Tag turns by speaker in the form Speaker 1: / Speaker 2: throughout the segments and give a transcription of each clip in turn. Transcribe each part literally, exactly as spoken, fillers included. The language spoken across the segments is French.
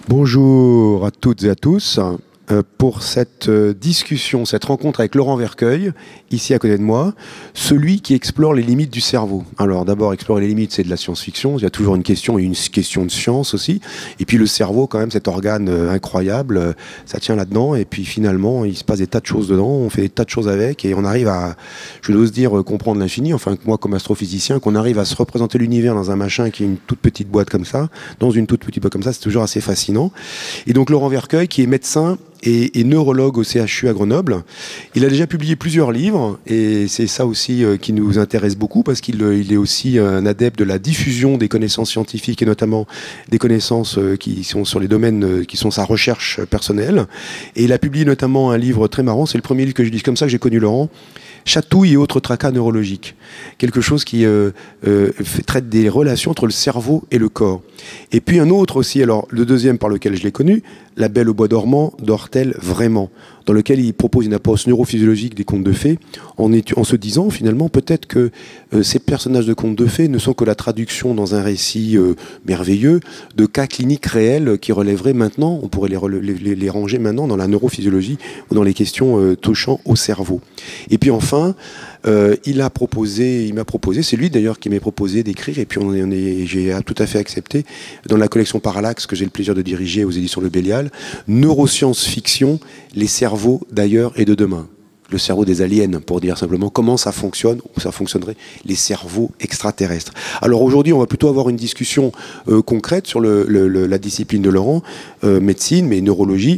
Speaker 1: Bonjour à toutes et à tous. Euh, pour cette euh, discussion, cette rencontre avec Laurent Vercueil, ici à côté de moi, celui qui explore les limites du cerveau. Alors d'abord, explorer les limites, c'est de la science-fiction, il y a toujours une question et une question de science aussi. Et puis le cerveau, quand même, cet organe euh, incroyable, euh, ça tient là-dedans. Et puis finalement, il se passe des tas de choses dedans, on fait des tas de choses avec, et on arrive à, je n'ose dire, euh, comprendre l'infini, enfin moi comme astrophysicien, qu'on arrive à se représenter l'univers dans un machin qui est une toute petite boîte comme ça, dans une toute petite boîte comme ça, c'est toujours assez fascinant. Et donc Laurent Vercueil, qui est médecin, Et, et neurologue au C H U à Grenoble. Il a déjà publié plusieurs livres et c'est ça aussi euh, qui nous intéresse beaucoup parce qu'il il est aussi un adepte de la diffusion des connaissances scientifiques et notamment des connaissances euh, qui sont sur les domaines euh, qui sont sa recherche personnelle. Et il a publié notamment un livre très marrant, c'est le premier livre que je lis comme ça que j'ai connu Laurent, Chatouille et autres tracas neurologiques. Quelque chose qui euh, euh, fait, traite des relations entre le cerveau et le corps. Et puis un autre aussi, alors le deuxième par lequel je l'ai connu, La Belle au bois dormant d'Hortel Vraiment, dans lequel il propose une approche neurophysiologique des contes de fées, en, en se disant finalement peut-être que euh, ces personnages de contes de fées ne sont que la traduction dans un récit euh, merveilleux de cas cliniques réels qui relèveraient maintenant, on pourrait les, les, les ranger maintenant dans la neurophysiologie ou dans les questions euh, touchant au cerveau. Et puis enfin, euh, il a proposé, il m'a proposé, c'est lui d'ailleurs qui m'a proposé d'écrire, et puis on est, on est, j'ai tout à fait accepté, dans la collection Parallax que j'ai le plaisir de diriger aux éditions Le Bélial, Neuroscience Fiction, les cerveaux d'ailleurs et de demain. Le cerveau des aliens, pour dire simplement comment ça fonctionne, ou ça fonctionnerait, les cerveaux extraterrestres. Alors aujourd'hui, on va plutôt avoir une discussion euh, concrète sur le, le, le, la discipline de Laurent, euh, médecine, mais neurologie.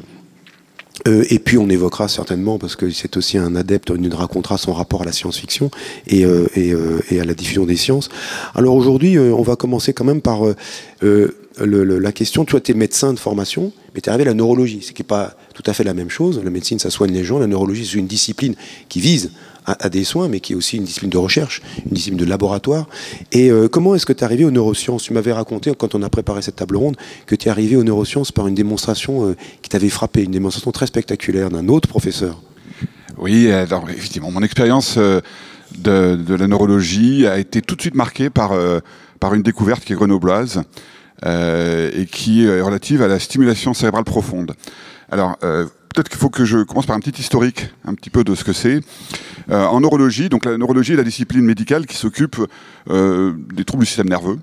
Speaker 1: Euh, et puis on évoquera certainement, parce que c'est aussi un adepte, il nous racontera son rapport à la science-fiction et, euh, et, euh, et à la diffusion des sciences. Alors aujourd'hui, euh, on va commencer quand même par euh, euh, le, le, la question, toi tu es médecin de formation, mais tu es arrivé à la neurologie, ce qui n'est pas tout à fait la même chose. La médecine, ça soigne les gens, la neurologie, c'est une discipline qui vise à, à des soins, mais qui est aussi une discipline de recherche, une discipline de laboratoire. Et euh, comment est-ce que tu es arrivé aux neurosciences? Tu m'avais raconté, quand on a préparé cette table ronde, que tu es arrivé aux neurosciences par une démonstration euh, qui t'avait frappé, une démonstration très spectaculaire d'un autre professeur.
Speaker 2: Oui, alors effectivement, mon expérience euh, de, de la neurologie a été tout de suite marquée par, euh, par une découverte qui est grenobloise euh, et qui est relative à la stimulation cérébrale profonde. Alors, euh, peut-être qu'il faut que je commence par un petit historique, un petit peu de ce que c'est. Euh, en neurologie, donc la neurologie est la discipline médicale qui s'occupe euh, des troubles du système nerveux.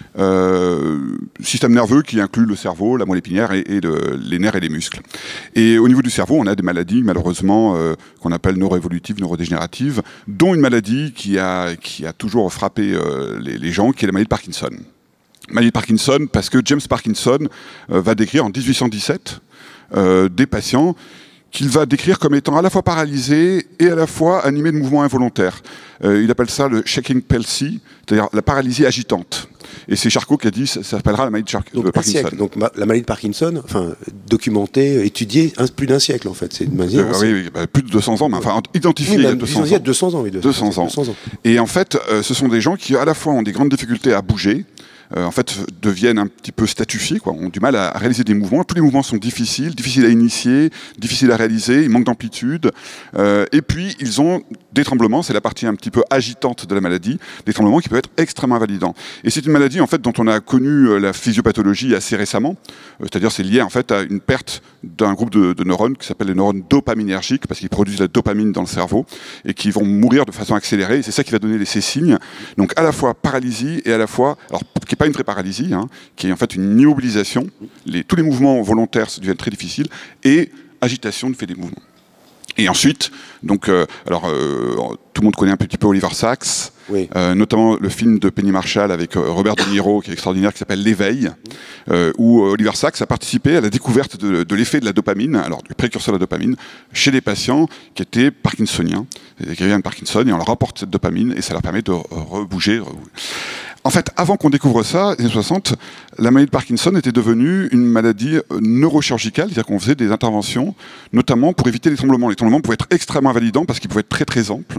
Speaker 2: Euh, système nerveux qui inclut le cerveau, la moelle épinière et, et le, les nerfs et les muscles. Et au niveau du cerveau, on a des maladies malheureusement euh, qu'on appelle neuroévolutives, neurodégénératives, dont une maladie qui a, qui a toujours frappé euh, les, les gens, qui est la maladie de Parkinson. Maladie de Parkinson parce que James Parkinson euh, va décrire en dix-huit cent dix-sept euh, des patients qu'il va décrire comme étant à la fois paralysés et à la fois animés de mouvements involontaires. Euh, il appelle ça le shaking palsy, c'est-à-dire la paralysie agitante. Et c'est Charcot qui a dit ça s'appellera la maladie de,
Speaker 1: donc,
Speaker 2: de Parkinson.
Speaker 1: Siècle, donc ma, la maladie de Parkinson, enfin documentée, étudiée, un, plus d'un siècle en fait. C'est une maladie.
Speaker 2: Euh, oui, oui bah, plus de deux cents ans, mais enfin identifiée
Speaker 1: oui,
Speaker 2: il y a deux cents ans.
Speaker 1: deux cents ans, oui,
Speaker 2: deux cents ans. Et en fait, euh, ce sont des gens qui à la fois ont des grandes difficultés à bouger. Euh, en fait, deviennent un petit peu statufiés, quoi, ont du mal à réaliser des mouvements. Tous les mouvements sont difficiles, difficiles à initier, difficiles à réaliser, ils manquent d'amplitude. Euh, et puis, ils ont des tremblements, c'est la partie un petit peu agitante de la maladie, des tremblements qui peuvent être extrêmement invalidants. Et c'est une maladie, en fait, dont on a connu la physiopathologie assez récemment. Euh, c'est-à-dire, c'est lié, en fait, à une perte d'un groupe de, de neurones qui s'appelle les neurones dopaminergiques, parce qu'ils produisent la dopamine dans le cerveau, et qui vont mourir de façon accélérée. Et c'est ça qui va donner les, ces signes. Donc, à la fois paralysie et à la fois, alors, qui n'est pas une vraie paralysie, hein, qui est en fait une immobilisation. Les, tous les mouvements volontaires deviennent très difficiles, et agitation ne fait des mouvements. Et ensuite, donc, euh, alors, euh, tout le monde connaît un petit peu Oliver Sacks, oui. euh, notamment le film de Penny Marshall avec euh, Robert De Niro, qui est extraordinaire, qui s'appelle L'éveil, euh, où Oliver Sacks a participé à la découverte de, de l'effet de la dopamine, alors du précurseur de la dopamine, chez des patients qui étaient parkinsoniens, qui avaient un Parkinson, et on leur apporte cette dopamine, et ça leur permet de rebouger. rebouger. En fait, avant qu'on découvre ça, les années soixante, la maladie de Parkinson était devenue une maladie neurochirurgicale, c'est-à-dire qu'on faisait des interventions, notamment pour éviter les tremblements. Les tremblements pouvaient être extrêmement invalidants parce qu'ils pouvaient être très très amples.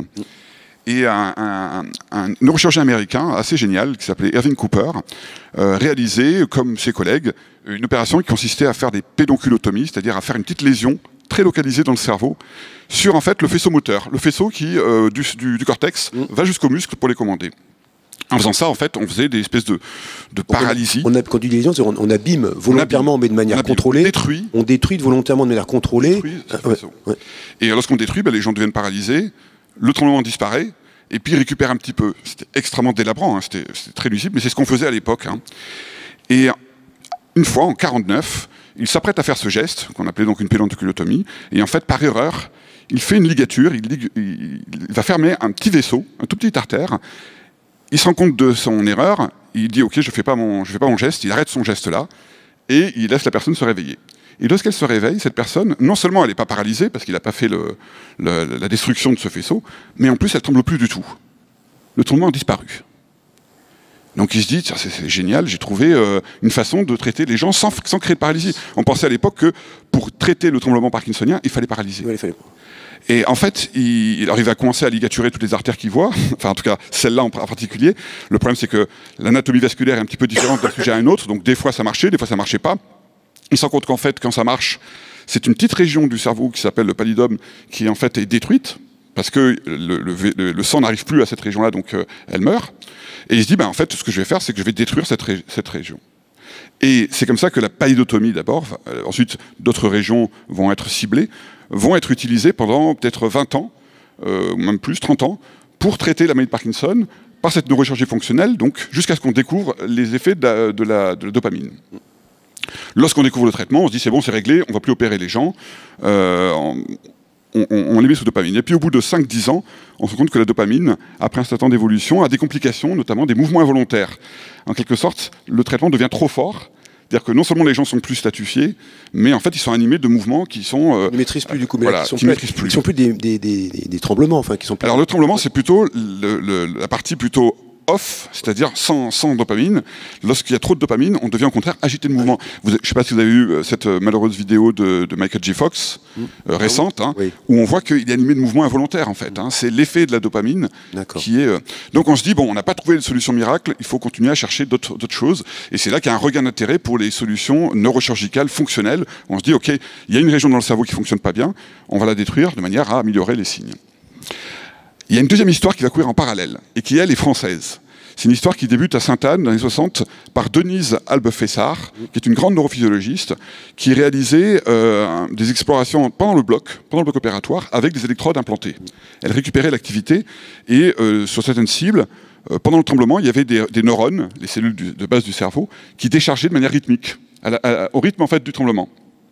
Speaker 2: Et un, un, un neurochirurgien américain assez génial, qui s'appelait Irving Cooper, euh, réalisait, comme ses collègues, une opération qui consistait à faire des pédonculotomies, c'est-à-dire à faire une petite lésion très localisée dans le cerveau, sur en fait le faisceau moteur, le faisceau qui, euh, du, du, du cortex, va jusqu'au muscle pour les commander. En faisant ça, en fait, on faisait des espèces de, de paralysie.
Speaker 1: On, on, a, quand tu dis lésion, on, on abîme volontairement, on abîme, mais de manière
Speaker 2: on
Speaker 1: contrôlée.
Speaker 2: On détruit.
Speaker 1: On détruit volontairement de manière contrôlée.
Speaker 2: Ah, ouais, ouais. Et lorsqu'on détruit, ben, les gens deviennent paralysés, le tremblement disparaît, et puis ils récupèrent un petit peu. C'était extrêmement délabrant, hein, c'était très nuisible, mais c'est ce qu'on faisait à l'époque. Hein. Et une fois, en quarante-neuf, il s'apprête à faire ce geste, qu'on appelait donc une pédonculotomie, et en fait, par erreur, il fait une ligature, il, il, il va fermer un petit vaisseau, un tout petit artère. Il se rend compte de son erreur, il dit « Ok, je ne fais pas mon, je fais pas mon geste », il arrête son geste là, et il laisse la personne se réveiller. Et lorsqu'elle se réveille, cette personne, non seulement elle n'est pas paralysée, parce qu'il n'a pas fait le, le, la destruction de ce faisceau, mais en plus elle ne tremble plus du tout. Le tremblement a disparu. Donc il se dit, c'est génial, j'ai trouvé euh, une façon de traiter les gens sans, sans créer de paralysie. On pensait à l'époque que pour traiter le tremblement parkinsonien, il fallait paralyser.
Speaker 1: Ouais, il fallait...
Speaker 2: Et en fait, il, alors il va commencer à ligaturer toutes les artères qu'il voit, enfin en tout cas celle-là en particulier. Le problème c'est que l'anatomie vasculaire est un petit peu différente d'un sujet à un autre, donc des fois ça marchait, des fois ça marchait pas. Il se rend compte qu'en fait, quand ça marche, c'est une petite région du cerveau qui s'appelle le pallidum qui en fait est détruite, parce que le, le, le sang n'arrive plus à cette région-là, donc euh, elle meurt. Et il se dit, ben, en fait, ce que je vais faire, c'est que je vais détruire cette, ré cette région. Et c'est comme ça que la pallidotomie d'abord, euh, ensuite d'autres régions vont être ciblées, vont être utilisées pendant peut-être vingt ans, euh, même plus, trente ans, pour traiter la maladie de Parkinson par cette neurochirurgie fonctionnelle, donc jusqu'à ce qu'on découvre les effets de la, de la, de la dopamine. Lorsqu'on découvre le traitement, on se dit c'est bon, c'est réglé, on ne va plus opérer les gens, euh, on, on, on les met sous dopamine. Et puis au bout de cinq dix ans, on se rend compte que la dopamine, après un certain temps d'évolution, a des complications, notamment des mouvements involontaires. En quelque sorte, le traitement devient trop fort, c'est-à-dire que non seulement les gens sont plus statifiés, mais en fait ils sont animés de mouvements qui sont... Euh,
Speaker 1: ils ne maîtrisent plus du coup, mais
Speaker 2: voilà,
Speaker 1: là, qui sont
Speaker 2: qui
Speaker 1: plus,
Speaker 2: maîtrisent plus.
Speaker 1: Qui sont plus des, des, des, des tremblements, enfin qui sont plus...
Speaker 2: Alors le tremblement, c'est plutôt le, le, la partie plutôt... off, c'est-à-dire sans, sans dopamine. Lorsqu'il y a trop de dopamine, on devient au contraire agité de mouvement. Vous, je ne sais pas si vous avez vu cette malheureuse vidéo de, de Michael J. Fox, mmh. euh, récente, hein, oui. où on voit qu'il est animé de mouvements involontaires, en fait. Hein. C'est l'effet de la dopamine qui est... Euh... Donc on se dit, bon, on n'a pas trouvé de solution miracle, il faut continuer à chercher d'autres choses. Et c'est là qu'il y a un regain d'intérêt pour les solutions neurochirurgicales fonctionnelles. On se dit, OK, il y a une région dans le cerveau qui ne fonctionne pas bien, on va la détruire de manière à améliorer les signes. Il y a une deuxième histoire qui va courir en parallèle, et qui, elle, est française. C'est une histoire qui débute à Sainte-Anne, dans les soixante, par Denise Albe-Fessard, qui est une grande neurophysiologiste, qui réalisait euh, des explorations pendant le bloc, pendant le bloc opératoire, avec des électrodes implantées. Elle récupérait l'activité, et euh, sur certaines cibles, euh, pendant le tremblement, il y avait des, des neurones, les cellules du, de base du cerveau, qui déchargeaient de manière rythmique, à la, à, au rythme en fait, du tremblement.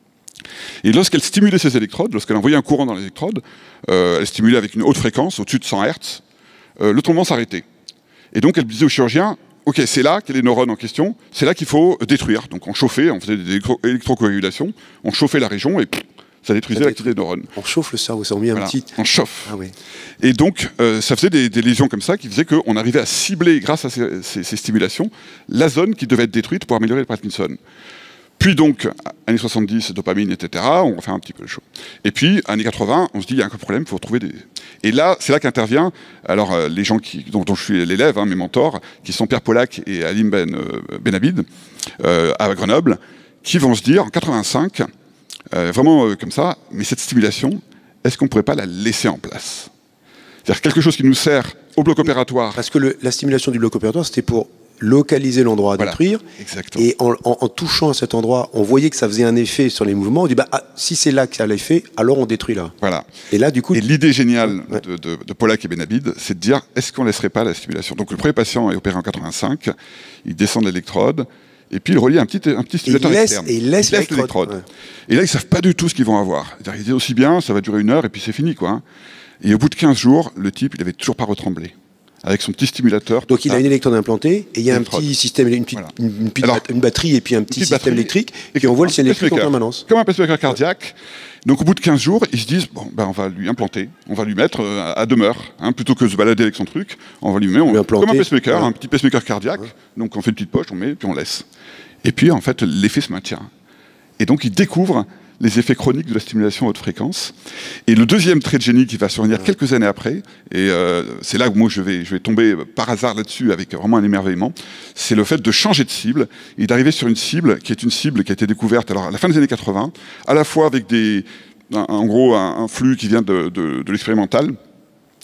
Speaker 2: Et lorsqu'elle stimulait ces électrodes, lorsqu'elle envoyait un courant dans les électrodes, euh, elle stimulait avec une haute fréquence, au-dessus de cent hertz, euh, le tremblement s'arrêtait. Et donc elle disait au chirurgien, ok, c'est là qu'il y a les neurones en question, c'est là qu'il faut détruire. Donc on chauffait, on faisait des électro électrocoagulations, on chauffait la région et pff, ça détruisait l'activité des neurones.
Speaker 1: On chauffe le cerveau, ça on met un
Speaker 2: voilà,
Speaker 1: petit...
Speaker 2: On chauffe.
Speaker 1: Ah oui.
Speaker 2: Et donc euh, ça faisait des, des lésions comme ça qui faisaient qu'on arrivait à cibler, grâce à ces, ces, ces stimulations, la zone qui devait être détruite pour améliorer le Parkinson. Puis donc, années soixante-dix, dopamine, et cetera, on refait un petit peu le show. Et puis, années quatre-vingts, on se dit, il y a un problème, il faut trouver des... Et là, c'est là qu'intervient, alors euh, les gens qui, dont, dont je suis l'élève, hein, mes mentors, qui sont Pierre Pollack et Alim Ben, euh, Benabid, euh, à Grenoble, qui vont se dire, en quatre-vingt-cinq, euh, vraiment euh, comme ça, mais cette stimulation, est-ce qu'on ne pourrait pas la laisser en place? C'est-à-dire quelque chose qui nous sert au bloc opératoire.
Speaker 1: Parce que le, la stimulation du bloc opératoire, c'était pour localiser l'endroit à voilà, détruire, exactement. Et en, en, en touchant à cet endroit, on voyait que ça faisait un effet sur les mouvements, on dit bah, ah, si c'est là que ça a l'effet, alors on détruit là.
Speaker 2: Voilà.
Speaker 1: Et là, du coup...
Speaker 2: Et l'idée géniale ouais. de, de, de Pollack et Benabid, c'est de dire, est-ce qu'on ne laisserait pas la stimulation? Donc le premier patient est opéré en quatre-vingt-cinq, il descend de l'électrode, et puis il relie un petit, un petit stimulateur externe.
Speaker 1: Et il laisse l'électrode.
Speaker 2: Ouais. Et là, ils ne savent pas du tout ce qu'ils vont avoir. Ils disent aussi bien, ça va durer une heure, et puis c'est fini, quoi. Et au bout de quinze jours, le type, il n'avait toujours pas retremblé. Avec son petit stimulateur.
Speaker 1: Donc il a une électrode implantée et il y a un petit système, une, petite, voilà. une, une, Alors, une batterie et puis un petit système batterie, électrique et qui envoie le signal électrique en permanence.
Speaker 2: Comme un pacemaker cardiaque. Donc au bout de quinze jours, ils se disent, bon, ben, on va lui implanter, on va lui mettre euh, à demeure, hein, plutôt que de se balader avec son truc, on va lui mettre, on, lui comme un pacemaker, ouais. un petit pacemaker cardiaque, ouais. donc on fait une petite poche, on met, puis on laisse. Et puis en fait, l'effet se maintient. Et donc il découvre les effets chroniques de la stimulation à haute fréquence. Et le deuxième trait de génie qui va survenir ouais. quelques années après, et euh, c'est là où moi je vais, je vais tomber par hasard là-dessus avec vraiment un émerveillement, c'est le fait de changer de cible et d'arriver sur une cible qui est une cible qui a été découverte alors, à la fin des années quatre-vingt, à la fois avec des, un, en gros un, un flux qui vient de, de, de l'expérimental,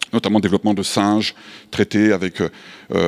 Speaker 2: notamment le développement de singes traités avec euh,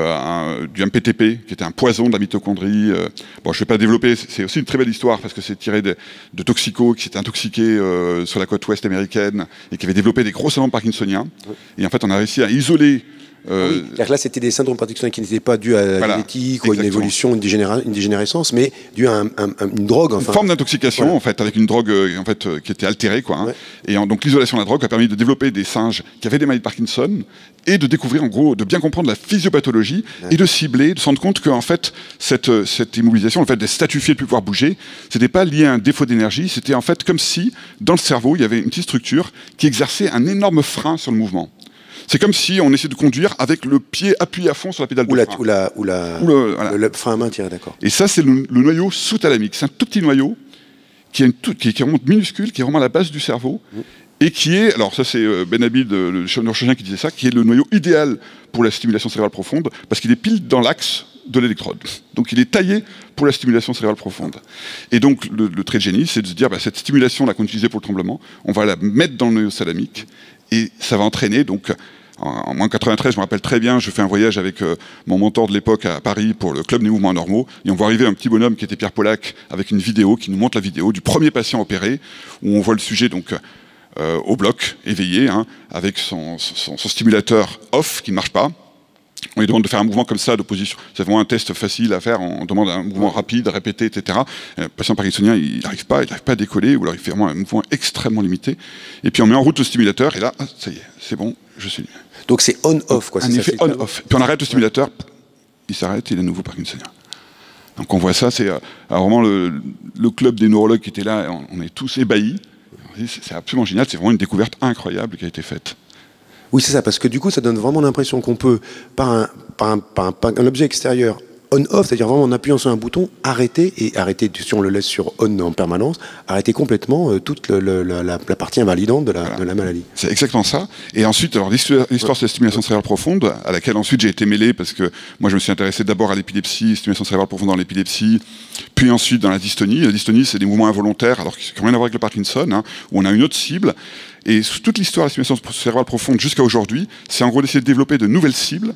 Speaker 2: un, du M P T P, qui était un poison de la mitochondrie. Euh. Bon, je ne vais pas développer, c'est aussi une très belle histoire, parce que c'est tiré de, de toxicos qui s'étaient intoxiqués euh, sur la côte ouest américaine, et qui avaient développé des gros syndromes parkinsoniens. Oui. Et en fait, on a réussi à isoler...
Speaker 1: Euh, oui, car là, c'était des syndromes parkinsoniens qui n'étaient pas dus à la voilà, génétique ou à une évolution, une, dégénéra une dégénérescence, mais dus à un, un, un, une drogue. Enfin.
Speaker 2: Une forme d'intoxication, voilà. en fait, avec une drogue euh, en fait, euh, qui était altérée. Quoi, hein. ouais. Et en, donc l'isolation de la drogue a permis de développer des singes qui avaient des maladies de Parkinson et de découvrir, en gros, de bien comprendre la physiopathologie ouais. et de cibler, de se rendre compte que en fait, cette, cette immobilisation, le fait d'être statufié, de ne plus pouvoir bouger, c'était pas lié à un défaut d'énergie, c'était en fait comme si, dans le cerveau, il y avait une petite structure qui exerçait un énorme frein sur le mouvement. C'est comme si on essayait de conduire avec le pied appuyé à fond sur la pédale de
Speaker 1: ou la,
Speaker 2: frein.
Speaker 1: Ou, la, ou, la, ou le, voilà. le, le frein à main tiré, d'accord.
Speaker 2: Et ça, c'est le, le noyau sous-thalamique. C'est un tout petit noyau qui, a une tout, qui, qui est vraiment minuscule, qui est vraiment à la base du cerveau, mmh. et qui est, alors ça c'est Ben Abid, le neurochirurgien qui disait ça, qui est le noyau idéal pour la stimulation cérébrale profonde, parce qu'il est pile dans l'axe de l'électrode. Donc il est taillé pour la stimulation cérébrale profonde. Et donc le, le trait de génie, c'est de se dire, bah, cette stimulation-là qu'on utilisait pour le tremblement, on va la mettre dans le noyau thalamique, et ça va entraîner donc... En moins quatre-vingt-treize, je me rappelle très bien, je fais un voyage avec euh, mon mentor de l'époque à Paris pour le Club des mouvements normaux, et on voit arriver un petit bonhomme qui était Pierre Polac avec une vidéo qui nous montre la vidéo du premier patient opéré, où on voit le sujet donc euh, au bloc, éveillé, hein, avec son, son, son stimulateur off qui ne marche pas. On lui demande de faire un mouvement comme ça, d'opposition. C'est vraiment un test facile à faire. On demande un mouvement rapide, répété, et cetera. Le patient parkinsonien, il n'arrive pas, il n'arrive pas à décoller, ou alors il fait vraiment un mouvement extrêmement limité. Et puis on met en route le stimulateur, et là, ça y est, c'est bon, je suis.
Speaker 1: Donc c'est on-off, quoi.
Speaker 2: Un effet on-off. Puis on arrête le stimulateur, ouais. il s'arrête, il est à nouveau parkinsonien. Donc on voit ça, c'est euh, vraiment le, le club des neurologues qui était là, on, on est tous ébahis. C'est absolument génial, c'est vraiment une découverte incroyable qui a été faite.
Speaker 1: Oui, c'est ça, parce que du coup, ça donne vraiment l'impression qu'on peut, par un, par un, par un, par un objet extérieur, on-off, c'est-à-dire vraiment en appuyant sur un bouton, arrêter, et arrêter, si on le laisse sur on en permanence, arrêter complètement euh, toute le, le, la, la partie invalidante de la, voilà. de la maladie.
Speaker 2: C'est exactement ça. Et ensuite, alors l'histoire ouais. de la stimulation cérébrale profonde, à laquelle ensuite j'ai été mêlé, parce que moi je me suis intéressé d'abord à l'épilepsie, stimulation cérébrale profonde dans l'épilepsie, puis ensuite dans la dystonie. La dystonie, c'est des mouvements involontaires, alors qui n'ont rien à voir avec le Parkinson, hein, où on a une autre cible. Et toute l'histoire de la stimulation cérébrale profonde jusqu'à aujourd'hui, c'est en gros d'essayer de développer de nouvelles cibles,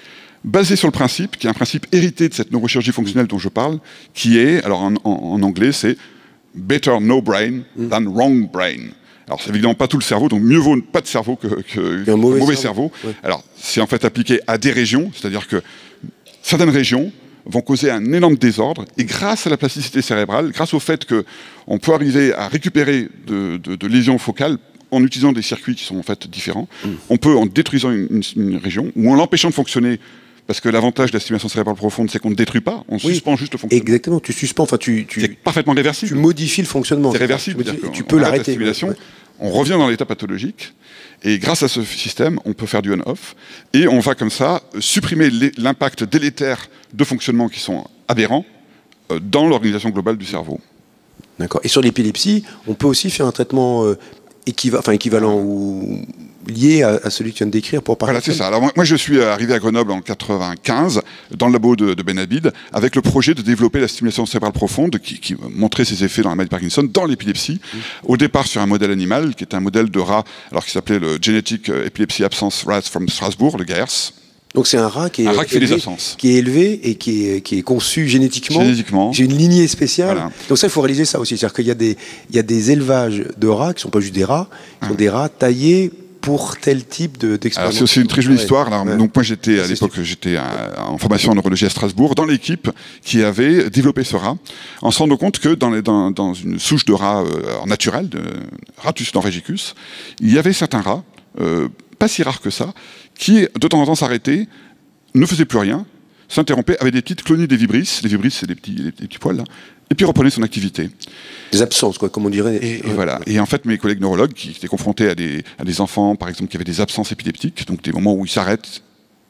Speaker 2: basé sur le principe, qui est un principe hérité de cette neurochirurgie fonctionnelle dont je parle, qui est, alors en, en, en anglais, c'est « better no brain than wrong brain ». Alors c'est évidemment pas tout le cerveau, donc mieux vaut pas de cerveau que, que, qu'un mauvais, mauvais cerveau. cerveau. Ouais. Alors c'est en fait appliqué à des régions, c'est-à-dire que certaines régions vont causer un énorme désordre, et grâce à la plasticité cérébrale, grâce au fait qu'on peut arriver à récupérer de, de, de lésions focales, en utilisant des circuits qui sont en fait différents, mmh. on peut, en détruisant une, une, une région, ou en l'empêchant de fonctionner. Parce que l'avantage de la stimulation cérébrale profonde, c'est qu'on ne détruit pas, on oui, suspend juste le fonctionnement.
Speaker 1: Exactement, tu suspends, enfin tu... tu
Speaker 2: c'est parfaitement réversible.
Speaker 1: Tu modifies le fonctionnement.
Speaker 2: C'est réversible.
Speaker 1: Tu, tu peux l'arrêter.
Speaker 2: Ouais. On revient dans l'état pathologique, et grâce à ce système, on peut faire du on-off, et on va comme ça supprimer l'impact délétère de fonctionnements qui sont aberrants euh, dans l'organisation globale du cerveau.
Speaker 1: D'accord. Et sur l'épilepsie, on peut aussi faire un traitement euh, équiva enfin, équivalent ou... lié à, à celui que tu viens de décrire pour Parkinson.
Speaker 2: Voilà, c'est ça. Alors moi, moi, je suis arrivé à Grenoble en quatre-vingt-quinze, dans le labo de, de Ben Abid, avec le projet de développer la stimulation cérébrale profonde, qui, qui montrait ses effets dans la maladie de Parkinson, dans l'épilepsie, mmh. au départ sur un modèle animal, qui était un modèle de rat, alors qui s'appelait le Genetic Epilepsy Absence Rat from Strasbourg, le G A E R S.
Speaker 1: Donc c'est un rat qui est,
Speaker 2: un rat qui,
Speaker 1: élevé,
Speaker 2: fait des absences.
Speaker 1: qui est élevé et qui est, qui est conçu génétiquement.
Speaker 2: Génétiquement.
Speaker 1: J'ai une lignée spéciale. Voilà. Donc ça, il faut réaliser ça aussi. C'est-à-dire qu'il y a des, il y a des élevages de rats qui ne sont pas juste des rats, qui sont mmh. des rats taillés pour tel type d'expérimentation.
Speaker 2: C'est aussi une très jolie ouais. histoire. Alors, ouais. Donc moi j'étais à l'époque j'étais en formation en neurologie à Strasbourg dans l'équipe qui avait développé ce rat, en se rendant compte que dans, les, dans, dans une souche de rats euh, naturelle, de Ratus norvegicus, il y avait certains rats, euh, pas si rares que ça, qui de temps en temps s'arrêtaient, ne faisaient plus rien, s'interrompaient, avaient des petites clonies des vibrisses. Les vibrisses, c'est des petits, des petits poils là. Et puis reprenait son activité.
Speaker 1: Des absences, quoi, comme on dirait.
Speaker 2: Et, et ouais. voilà. Et en fait, mes collègues neurologues qui étaient confrontés à des, à des enfants, par exemple, qui avaient des absences épileptiques, donc des moments où ils s'arrêtent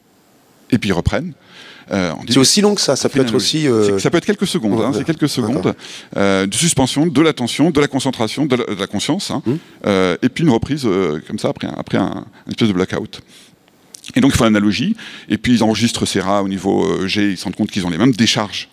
Speaker 2: et puis ils reprennent.
Speaker 1: Euh, c'est aussi long que ça. Ça peut être aussi. Euh...
Speaker 2: Ça peut être quelques secondes. Ouais, hein, c'est quelques secondes euh, de suspension, de l'attention, de la concentration, de la, de la conscience, hein, hum. euh, et puis une reprise euh, comme ça après, un, après un, une espèce de blackout. Et donc ils font l'analogie. Et puis ils enregistrent ces rats au niveau euh, G. Ils se rendent compte qu'ils ont les mêmes décharges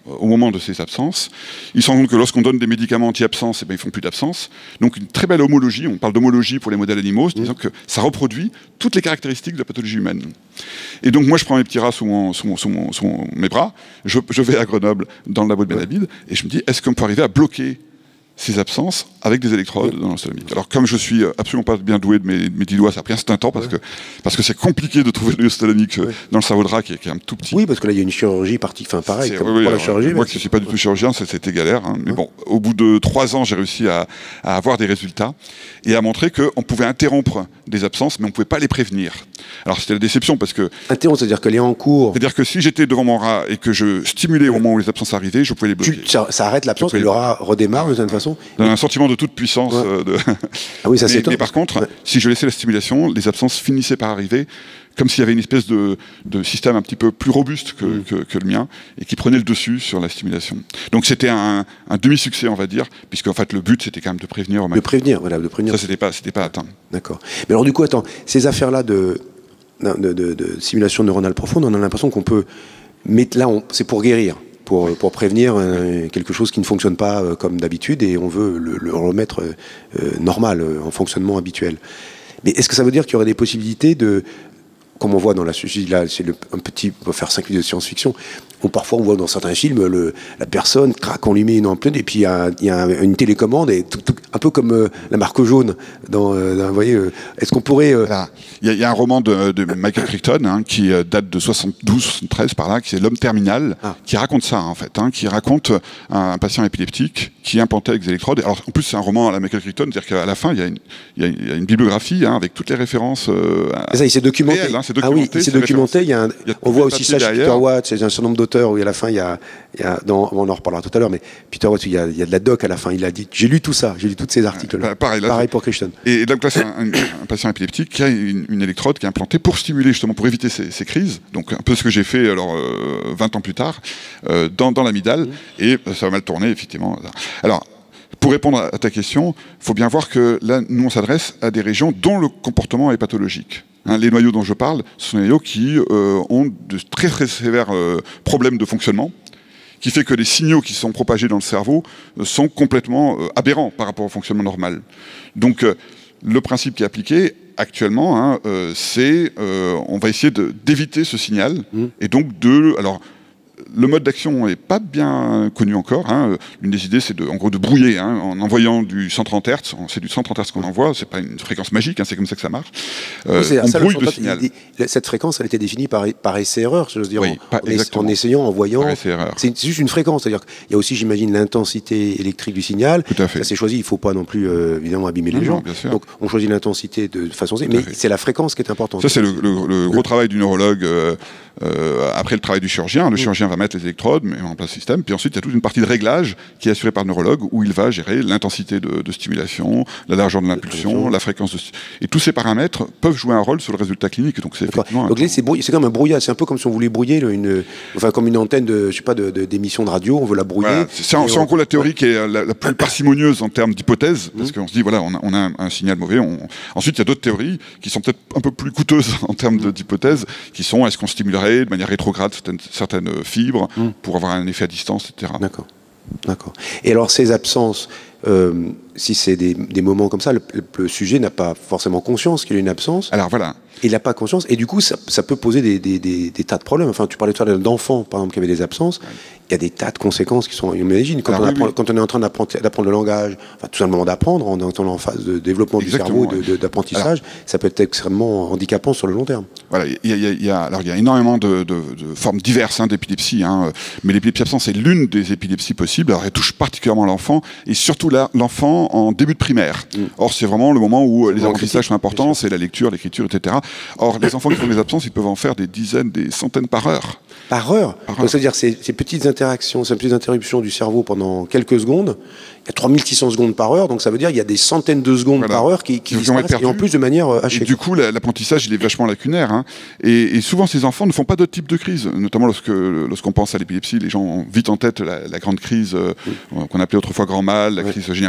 Speaker 2: au moment de ces absences. Ils se rendent compte que lorsqu'on donne des médicaments anti-absence, eh ben, ils font plus d'absence. Donc une très belle homologie, on parle d'homologie pour les modèles animaux, mmh. disant que ça reproduit toutes les caractéristiques de la pathologie humaine. Et donc moi je prends mes petits rats sous, mon, sous, mon, sous, mon, sous mon, mes bras, je, je vais à Grenoble dans le labo de Benabide, et je me dis, est-ce qu'on peut arriver à bloquer ces absences avec des électrodes dans l'ostomique. Alors comme je suis absolument pas bien doué de mes, mes dix doigts, ça a pris un certain temps parce que parce que c'est compliqué de trouver le ostomique ouais. dans le cerveau de rat qui est, qui est un tout petit.
Speaker 1: Oui, parce que là il y a une chirurgie partie, enfin pareil comme
Speaker 2: oui, oui,
Speaker 1: pour la
Speaker 2: alors,
Speaker 1: chirurgie.
Speaker 2: Moi qui ne suis pas du tout chirurgien, c'était galère. Hein. Mais ouais. bon, au bout de trois ans, j'ai réussi à, à avoir des résultats et à montrer qu'on pouvait interrompre des absences, mais on ne pouvait pas les prévenir. Alors c'était la déception parce que...
Speaker 1: Interrompre, c'est-à-dire qu'elle est en cours.
Speaker 2: C'est-à-dire que si j'étais devant mon rat et que je stimulais au moment où les absences arrivaient, je pouvais les bloquer.
Speaker 1: Tu, ça, ça arrête l'absence et le rat redémarre de cette façon.
Speaker 2: Dans un sentiment de toute puissance. Ouais. Euh, de...
Speaker 1: Ah oui, ça c'est.
Speaker 2: Mais, mais par contre, ouais. si je laissais la stimulation, les absences finissaient par arriver, comme s'il y avait une espèce de, de système un petit peu plus robuste que, mmh. que, que le mien, et qui prenait le dessus sur la stimulation. Donc c'était un, un demi-succès, on va dire, puisque en fait le but c'était quand même de prévenir.
Speaker 1: De prévenir, voilà, de prévenir.
Speaker 2: Ça c'était pas, c'était pas atteint.
Speaker 1: D'accord. Mais alors du coup, attends, ces affaires-là de, de, de, de simulation neuronale profonde, on a l'impression qu'on peut mettre là, c'est pour guérir. Pour, pour prévenir euh, quelque chose qui ne fonctionne pas euh, comme d'habitude et on veut le, le remettre euh, normal, euh, en fonctionnement habituel. Mais est-ce que ça veut dire qu'il y aurait des possibilités de, comme on voit dans la sujet, là, c'est un petit, on va faire cinq minutes de science-fiction, où parfois on voit dans certains films, le, la personne craque, on lui met une ampoule et puis il y a, y a une télécommande, et tout, tout, un peu comme euh, la marque jaune. Dans, euh, dans, vous voyez, euh, est-ce qu'on pourrait... Il
Speaker 2: euh... y, y a un roman de, de Michael Crichton hein, qui date de soixante-douze soixante-treize par là, qui est L'homme terminal, ah. qui raconte ça en fait, hein, qui raconte un, un patient épileptique qui est implanté avec des électrodes. Alors en plus c'est un roman à la Michael Crichton, c'est-à-dire qu'à la fin il y, y, y a une bibliographie hein, avec toutes les références. Euh,
Speaker 1: ça, il s'est documenté.
Speaker 2: Réelles, hein, documenté.
Speaker 1: Ah oui, il s'est documenté. Il y a un, y a on voit aussi ça chez Peter Watts, c'est un certain nombre d'auteurs où à la fin il y a, il y a dans, on en reparlera tout à l'heure, mais Peter Watts, il y, a, il y a de la doc à la fin. Il a dit, j'ai lu tout ça, j'ai lu tous ces articles-là.
Speaker 2: Bah, pareil, là,
Speaker 1: pareil pour Crichton.
Speaker 2: Et donc là, c'est un, un, un patient épileptique qui a une, une électrode qui est implantée pour stimuler justement, pour éviter ces, ces crises. Donc un peu ce que j'ai fait alors euh, vingt ans plus tard euh, dans, dans l'amygdale, mmh. et ça va mal tourner effectivement. Alors. Pour répondre à ta question, il faut bien voir que là, nous, on s'adresse à des régions dont le comportement est pathologique. Hein, les noyaux dont je parle, ce sont des noyaux qui euh, ont de très très sévères euh, problèmes de fonctionnement, qui fait que les signaux qui sont propagés dans le cerveau euh, sont complètement euh, aberrants par rapport au fonctionnement normal. Donc, euh, le principe qui est appliqué actuellement, hein, euh, c'est euh, on va essayer d'éviter ce signal, mmh. et donc de... Alors, le mode d'action n'est pas bien connu encore. Hein. L'une des idées, c'est de, en gros de brouiller hein, en envoyant du cent trente hertz. C'est du cent trente hertz qu'on envoie, c'est pas une fréquence magique, hein, c'est comme ça que ça marche. Euh, oui, on ça, brouille le, le signal.
Speaker 1: Cette fréquence, elle était définie par, par essai-erreur, je veux dire, oui, en, en, en essayant, en voyant. C'est juste une fréquence. C'est-à-dire qu'il y a aussi, j'imagine, l'intensité électrique du signal.
Speaker 2: Tout à fait.
Speaker 1: Ça c'est choisi. Il ne faut pas non plus, euh, évidemment, abîmer non, les gens.
Speaker 2: Non,
Speaker 1: donc, on choisit l'intensité de façon, mais c'est la fréquence qui est importante.
Speaker 2: Ça, c'est le, le, le gros travail du neurologue. Euh, euh, après le travail du chirurgien, le chirurgien va mettre les électrodes, mais en place le système. Puis ensuite, il y a toute une partie de réglage qui est assurée par le neurologue où il va gérer l'intensité de, de stimulation, la largeur de l'impulsion, la fréquence de... Et tous ces paramètres peuvent jouer un rôle sur le résultat clinique. Donc c'est effectivement...
Speaker 1: Donc là, c'est brouillé, c'est comme un brouillage. C'est un peu comme si on voulait brouiller une, enfin comme une antenne de, je sais pas, de, de, d'émission de radio. On veut la brouiller. Voilà.
Speaker 2: C'est en, on... en gros la théorie ouais. qui est la, la plus parcimonieuse en termes d'hypothèse, parce mmh. qu'on se dit voilà, on a, on a un, un signal mauvais. On... Ensuite, il y a d'autres théories qui sont peut-être un peu plus coûteuses en termes mmh. d'hypothèse, qui sont est-ce qu'on stimulerait de manière rétrograde certaines, certaines fibres mmh. pour avoir un effet à distance, et cetera.
Speaker 1: D'accord. D'accord. Et alors ces absences, euh, si c'est des, des moments comme ça, le, le sujet n'a pas forcément conscience qu'il y a une absence.
Speaker 2: Alors voilà.
Speaker 1: Il n'a pas conscience, et du coup, ça, ça peut poser des, des, des, des tas de problèmes. Enfin, tu parlais tout à l'heure d'enfants, par exemple, qui avaient des absences. Ouais. Il y a des tas de conséquences qui sont... On imagine, quand, Alors, on, oui, apprend, oui. quand on est en train d'apprendre le langage, enfin, tout simplement d'apprendre, en étant en phase de développement Exactement, du cerveau, d'apprentissage, ouais. ça peut être extrêmement handicapant sur le long terme.
Speaker 2: Voilà, il y a, il y a, alors, il y a énormément de, de, de formes diverses hein, d'épilepsie, hein, mais l'épilepsie absente, c'est l'une des épilepsies possibles. Alors, elle touche particulièrement l'enfant, et surtout l'enfant en début de primaire. Mm. Or, c'est vraiment le moment où les apprentissages sont importants, c'est la lecture, l'écriture, et cetera. Or, les enfants qui font des absences, ils peuvent en faire des dizaines, des centaines par heure.
Speaker 1: Par heure, Par heure. C'est-à-dire ces, ces petites interactions, ces petites interruptions du cerveau pendant quelques secondes, il y a trois mille six cents secondes par heure, donc ça veut dire qu'il y a des centaines de secondes voilà. par heure qui, qui disparaissent, et en plus de manière hachée.
Speaker 2: Et du coup, l'apprentissage, il est vachement lacunaire. Hein. Et, et souvent, ces enfants ne font pas d'autres types de crises, notamment lorsque lorsqu'on pense à l'épilepsie, les gens ont vite en tête la, la grande crise euh, mmh. qu'on appelait autrefois grand mal, la ouais. crise généralisée, et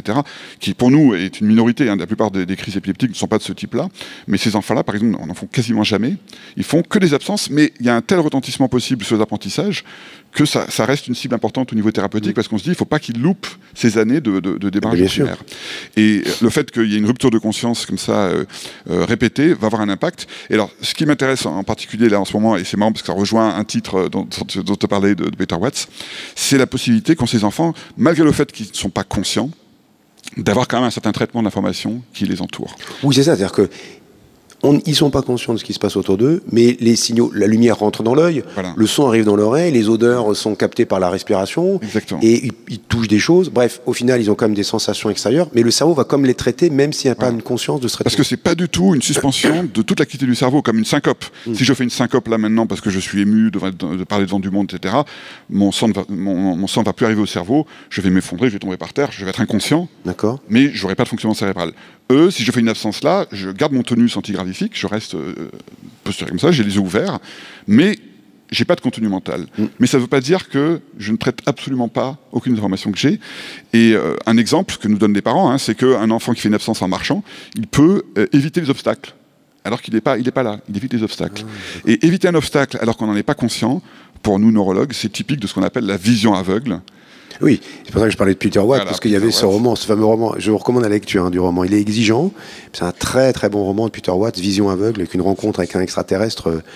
Speaker 2: cetera, qui pour nous est une minorité, hein, la plupart des, des crises épileptiques ne sont pas de ce type-là, mais ces enfants-là, par exemple, n'en font quasiment jamais. Ils font que des absences, mais il y a un tel retentissement possible sur les apprentissages que ça, ça reste une cible importante au niveau thérapeutique, mmh. parce qu'on se dit qu'il ne faut pas qu'ils loupent ces années de, de, de démarrage primaire. Et le fait qu'il y ait une rupture de conscience comme ça euh, euh, répétée va avoir un impact. Et alors, ce qui m'intéresse en particulier là en ce moment, et c'est marrant parce que ça rejoint un titre dont, dont tu parlais de, de Peter Watts, c'est la possibilité qu'ont ces enfants, malgré le fait qu'ils ne sont pas conscients, d'avoir quand même un certain traitement de l'information qui les entoure.
Speaker 1: Oui, c'est ça, c'est-à-dire que On, ils ne sont pas conscients de ce qui se passe autour d'eux, mais les signaux, la lumière rentre dans l'œil, voilà. Le son arrive dans l'oreille, les odeurs sont captées par la respiration,
Speaker 2: Exactement.
Speaker 1: Et ils, ils touchent des choses. Bref, au final, ils ont quand même des sensations extérieures, mais le cerveau va comme les traiter, même s'il n'y a voilà. pas une conscience de ce traitement.
Speaker 2: Parce que c'est pas du tout une suspension de toute l'activité du cerveau, comme une syncope. Mmh. Si je fais une syncope là maintenant parce que je suis ému de, de, de parler devant du monde, et cetera, mon sang ne va, mon, mon sang va plus arriver au cerveau, je vais m'effondrer, je vais tomber par terre, je vais être inconscient,
Speaker 1: D'accord.
Speaker 2: mais je n'aurai pas de fonctionnement cérébral. Eux, si je fais une absence là, je garde mon tonus antigravifique, je reste euh, posturé comme ça, j'ai les yeux ouverts, mais j'ai pas de contenu mental. Mm. Mais ça ne veut pas dire que je ne traite absolument pas aucune information que j'ai. Et euh, un exemple que nous donnent les parents, hein, c'est qu'un enfant qui fait une absence en marchant, il peut euh, éviter les obstacles, alors qu'il n'est pas, il n'est pas là, il évite les obstacles. Ah, et éviter un obstacle alors qu'on n'en est pas conscient, pour nous neurologues, c'est typique de ce qu'on appelle la vision aveugle.
Speaker 1: Oui, c'est pour ça que je parlais de Peter Watt, voilà, parce qu'il y avait Watt. ce roman, ce fameux roman, je vous recommande la lecture hein, du roman, il est exigeant, c'est un très très bon roman de Peter Watt, Vision aveugle, avec une rencontre avec un extraterrestre euh,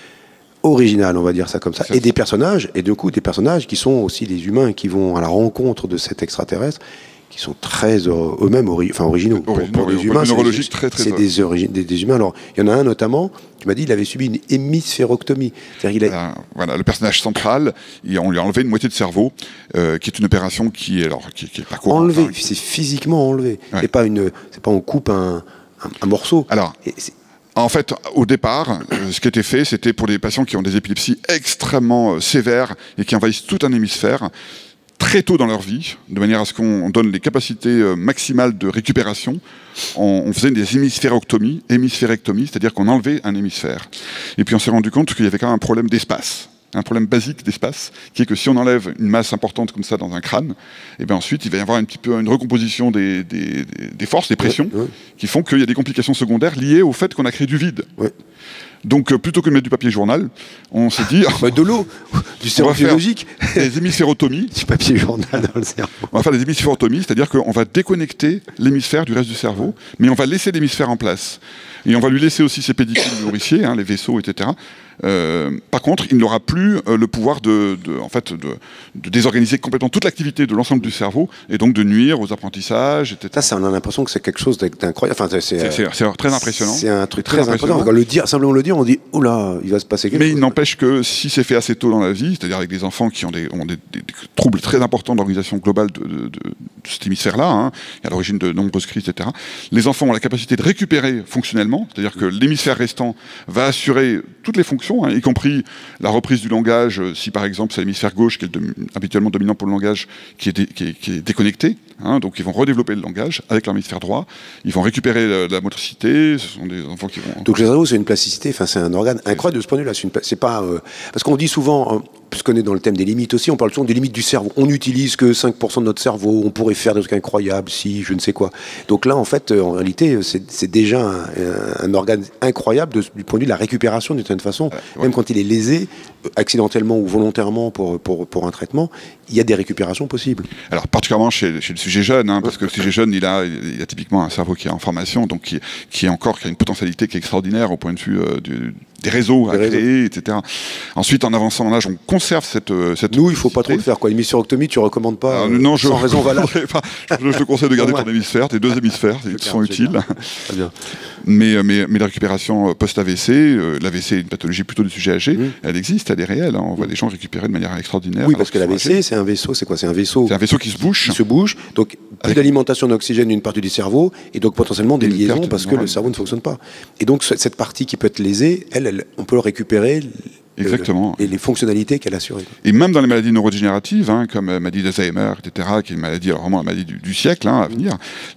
Speaker 1: original, on va dire ça comme ça, et des personnages, et du coup des personnages qui sont aussi des humains qui vont à la rencontre de cet extraterrestre, qui sont très eux-mêmes ori enfin, originaux. Pour, pour les humains, c'est des, des, des, des humains. Alors, il y en a un notamment, tu m'as dit, il avait subi une hémisphérectomie.
Speaker 2: Il a... voilà, voilà, le personnage central, il, on lui a enlevé une moitié de cerveau, euh, qui est une opération qui est, alors, qui, qui est pas courante.
Speaker 1: Enlevé,
Speaker 2: hein,
Speaker 1: c'est physiquement enlevé.
Speaker 2: Ouais.
Speaker 1: C'est pas une, c'est pas on coupe un, un, un morceau.
Speaker 2: Alors. En fait, au départ, euh, ce qui était fait, c'était pour les patients qui ont des épilepsies extrêmement euh, sévères et qui envahissent tout un hémisphère, très tôt dans leur vie, de manière à ce qu'on donne les capacités euh, maximales de récupération. On, on faisait des hémisphérectomies, hémisphérectomies, c'est-à-dire qu'on enlevait un hémisphère. Et puis on s'est rendu compte qu'il y avait quand même un problème d'espace, un problème basique d'espace, qui est que si on enlève une masse importante comme ça dans un crâne, et bien ensuite il va y avoir un petit peu une recomposition des, des, des forces, des pressions, ouais, ouais. qui font qu'il y a des complications secondaires liées au fait qu'on a créé du vide. Ouais. Donc, euh, plutôt que de mettre du papier journal, on s'est dit...
Speaker 1: bah, de l'eau, du cerveau biologique.
Speaker 2: Des hémisphérotomies.
Speaker 1: Du papier journal dans le cerveau.
Speaker 2: On va faire des hémisphérotomies, c'est-à-dire qu'on va déconnecter l'hémisphère du reste du cerveau, mais on va laisser l'hémisphère en place. Et on va lui laisser aussi ses pédicules nourriciers, hein, les vaisseaux, et cetera. Euh, par contre, il n'aura plus euh, le pouvoir de, de, en fait, de, de désorganiser complètement toute l'activité de l'ensemble du cerveau et donc de nuire aux apprentissages, et cetera.
Speaker 1: Ça, ça on a l'impression que c'est quelque chose d'incroyable. Enfin, c'est
Speaker 2: très impressionnant.
Speaker 1: C'est un truc très, très impressionnant. impressionnant. Le dire, simplement le dire, on dit « Oula, il va se passer quelque
Speaker 2: Mais
Speaker 1: chose ».
Speaker 2: Mais il n'empêche que si c'est fait assez tôt dans la vie, c'est-à-dire avec des enfants qui ont des, ont des, des, des troubles très importants d'organisation globale de, de, de, de cet hémisphère-là, hein, à l'origine de nombreuses crises, et cetera, les enfants ont la capacité de récupérer fonctionnellement, c'est-à-dire que l'hémisphère restant va assurer toutes les fonctions, hein, y compris la reprise du langage, si par exemple c'est l'hémisphère gauche qui est le, habituellement dominant pour le langage, qui est, dé, qui est, qui est déconnecté, hein, donc ils vont redévelopper le langage avec leur hémisphère droit, ils vont récupérer la, la motricité, ce sont des enfants qui vont...
Speaker 1: Donc le cerveau c'est une plasticité, enfin c'est un organe incroyable de ce point de vue-là, c'est pas... Euh, parce qu'on dit souvent... Euh, puisqu'on est dans le thème des limites aussi, on parle souvent des limites du cerveau. On n'utilise que cinq pour cent de notre cerveau, on pourrait faire des trucs incroyables si, je ne sais quoi. Donc là, en fait, en réalité, c'est déjà un, un organe incroyable de, du point de vue de la récupération, d'une certaine façon. Euh, ouais. Même quand il est lésé, accidentellement ou volontairement pour, pour, pour un traitement, il y a des récupérations possibles.
Speaker 2: Alors, particulièrement chez, chez le sujet jeune, hein, parce que le sujet jeune, il a, il a typiquement un cerveau qui est en formation, donc qui, qui est encore, qui a une potentialité qui est extraordinaire au point de vue euh, du... des réseaux à créer, et cetera. Ensuite, en avançant en âge, on conserve cette... cette
Speaker 1: Nous, il ne faut pas trop le faire, quoi. L'hémisphérectomie, tu ne recommandes pas,
Speaker 2: euh, non, je,
Speaker 1: sans raison valable.
Speaker 2: Je te conseille de garder ton hémisphère, tes deux hémisphères, ils sont utiles.
Speaker 1: Très bien.
Speaker 2: Mais, mais, mais la récupération post-A V C, euh, l'A V C est une pathologie plutôt du sujet âgé, mmh. elle existe, elle est réelle. Hein. On voit des gens récupérer de manière extraordinaire.
Speaker 1: Oui, parce que l'A V C, c'est un vaisseau, c'est quoi? C'est un vaisseau...
Speaker 2: C'est un vaisseau qui se bouge.
Speaker 1: Qui se bouge, donc plus d'alimentation d'oxygène d'une partie du cerveau, et donc potentiellement des liaisons, parce que le cerveau ne fonctionne pas. Et donc, cette partie qui peut être lésée, elle, elle on peut le récupérer...
Speaker 2: Exactement.
Speaker 1: Et les fonctionnalités qu'elle assure.
Speaker 2: Et même dans les maladies neurodégénératives, hein, comme la maladie d'Alzheimer, et cetera, qui est une maladie, alors vraiment la maladie du, du siècle hein, à venir,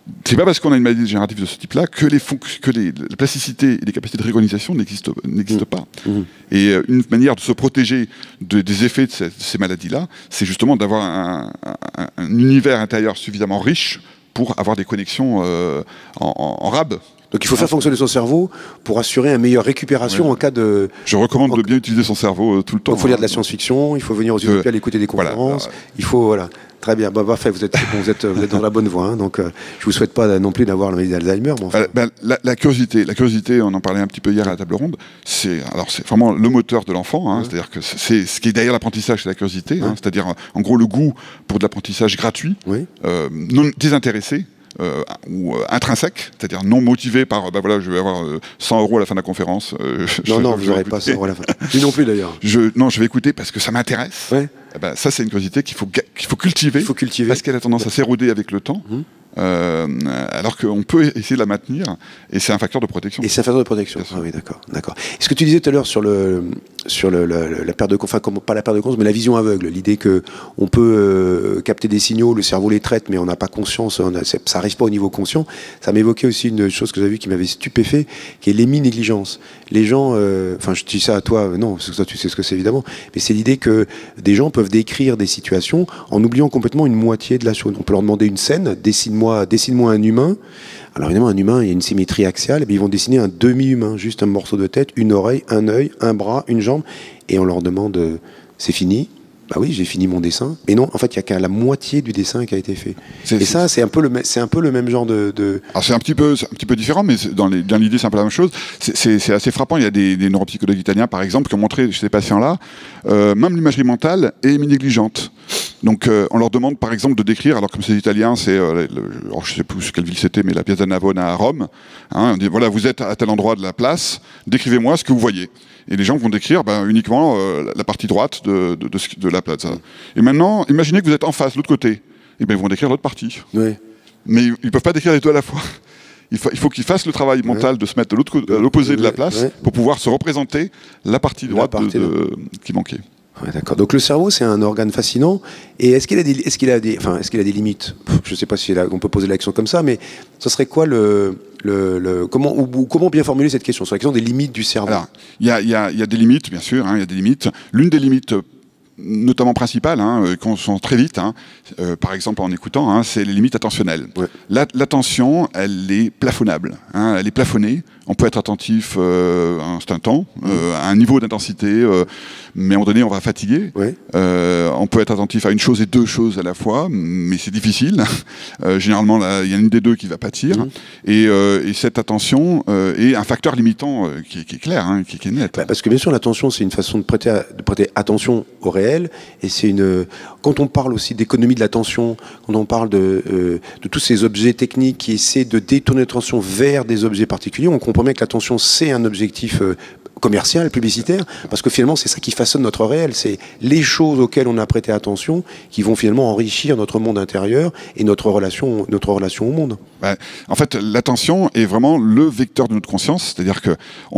Speaker 2: c'est pas parce qu'on a une maladie dégénérative de ce type-là que les que les, la plasticité et les capacités de réorganisation n'existent n'existent pas. Mmh. Et euh, une manière de se protéger de, des effets de ces, de ces maladies-là, c'est justement d'avoir un, un, un univers intérieur suffisamment riche pour avoir des connexions euh, en, en, en R A B.
Speaker 1: Donc il faut faire fonctionner son cerveau pour assurer une meilleure récupération ouais. en cas de...
Speaker 2: Je recommande en... de bien utiliser son cerveau euh, tout le temps.
Speaker 1: Il faut lire de la science-fiction, il faut venir aux Utopiales euh, écouter des conférences, voilà. il faut... Voilà. Très bien, bah, parfait, vous êtes, vous, êtes, vous êtes dans la bonne voie, hein, donc euh, je vous souhaite pas non plus d'avoir la maladie d'Alzheimer. Mais enfin... euh,
Speaker 2: ben, la, la curiosité, la curiosité, on en parlait un petit peu hier à la table ronde, c'est alors c'est vraiment le moteur de l'enfant, hein, ouais. c'est-à-dire que c'est ce qui est derrière l'apprentissage, c'est la curiosité, ouais. hein, c'est-à-dire en gros le goût pour de l'apprentissage gratuit, oui. euh, non désintéressé. Euh, ou euh, intrinsèque, c'est-à-dire non motivé par bah voilà, je vais avoir euh, cent euros à la fin de la conférence. Euh,
Speaker 1: non, non, vous n'aurez pas cent euros à la fin. Lui non plus d'ailleurs.
Speaker 2: Je, non, je vais écouter parce que ça m'intéresse. Ouais. Eh ben, ça, c'est une curiosité qu'il faut, qu'il faut cultiver.
Speaker 1: Il faut cultiver.
Speaker 2: Parce qu'elle a tendance à s'éroder avec le temps. Mmh. Euh, alors qu'on peut essayer de la maintenir, et c'est un facteur de protection.
Speaker 1: Et c'est un facteur de protection. Ah oui, d'accord, d'accord. Ce que tu disais tout à l'heure sur le sur le, la, la perte de, enfin comme, pas la perte de conscience, mais la vision aveugle, l'idée que on peut euh, capter des signaux, le cerveau les traite, mais on n'a pas conscience, on a, ça n'arrive pas au niveau conscient. Ça m'évoquait aussi une chose que j'avais vue qui m'avait stupéfait, qui est l'émi-négligence. Les gens, euh, enfin je dis ça à toi, non, parce que toi tu sais ce que c'est évidemment, mais c'est l'idée que des gens peuvent décrire des situations en oubliant complètement une moitié de la chose. On peut leur demander une scène, dessine-moi dessine-moi un humain. Alors évidemment, un humain, il y a une symétrie axiale, et bien ils vont dessiner un demi-humain, juste un morceau de tête, une oreille, un œil, un bras, une jambe, et on leur demande, euh, c'est fini? Bah oui, j'ai fini mon dessin. Mais non, en fait, il n'y a qu'à la moitié du dessin qui a été fait. Et ça, c'est un peu le, c'est un peu le même genre de. de...
Speaker 2: Alors c'est un petit peu, un petit peu différent, mais dans, les, dans l'idée, c'est un peu la même chose. C'est assez frappant. Il y a des, des neuropsychologues italiens, par exemple, qui ont montré chez ces patients-là, euh, même l'imagerie mentale est négligente. Donc, euh, on leur demande, par exemple, de décrire, alors comme c'est italien, c'est, euh, je ne sais plus quelle ville c'était, mais la Piazza Navona à Rome. Hein, on dit, voilà, vous êtes à tel endroit de la place, décrivez-moi ce que vous voyez. Et les gens vont décrire ben, uniquement euh, la partie droite de, de, de, de la plaza. Et maintenant, imaginez que vous êtes en face, de l'autre côté. Et bien, ils vont décrire l'autre partie.
Speaker 1: Oui.
Speaker 2: Mais ils ne peuvent pas décrire les deux à la fois. Il faut, il faut qu'ils fassent le travail mental ouais. de se mettre de l'opposé ouais. de la place ouais. pour pouvoir se représenter la partie droite la partie de, de, qui manquait.
Speaker 1: Ouais, d'accord. Donc le cerveau, c'est un organe fascinant. Et est-ce qu'il a des, est-ce qu'il a des, enfin, est-ce qu'il a des limites? Je ne sais pas si là, on peut poser la question comme ça, mais ce serait quoi le, le, le comment, ou, ou comment bien formuler cette question sur la question des limites du cerveau?
Speaker 2: Alors, il y a, y a, y a des limites, bien sûr. Il hein, y a des limites. L'une des limites, notamment principales, hein, qu'on sent très vite, hein, euh, par exemple en écoutant, hein, c'est les limites attentionnelles. Ouais. L'attention, elle est plafonnable. Hein, elle est plafonnée. On peut être attentif euh, un certain temps, euh, à un niveau d'intensité, euh, mais à un moment donné, on va fatiguer. Oui. Euh, on peut être attentif à une chose et deux choses à la fois, mais c'est difficile. Euh, généralement, il y a une des deux qui va pâtir. Mmh. Et, euh, et cette attention euh, est un facteur limitant euh, qui, qui est clair, hein, qui, qui est net.
Speaker 1: Bah parce que bien sûr, l'attention, c'est une façon de prêter, à, de prêter attention au réel. Et c'est une. Quand on parle aussi d'économie de l'attention, quand on parle de, euh, de tous ces objets techniques qui essaient de détourner l'attention vers des objets particuliers, on comprend bien que l'attention, c'est un objectif euh, commercial, publicitaire, parce que finalement, c'est ça qui façonne notre réel. C'est les choses auxquelles on a prêté attention qui vont finalement enrichir notre monde intérieur et notre relation, notre relation au monde.
Speaker 2: Bah, en fait, l'attention est vraiment le vecteur de notre conscience, c'est-à-dire qu'on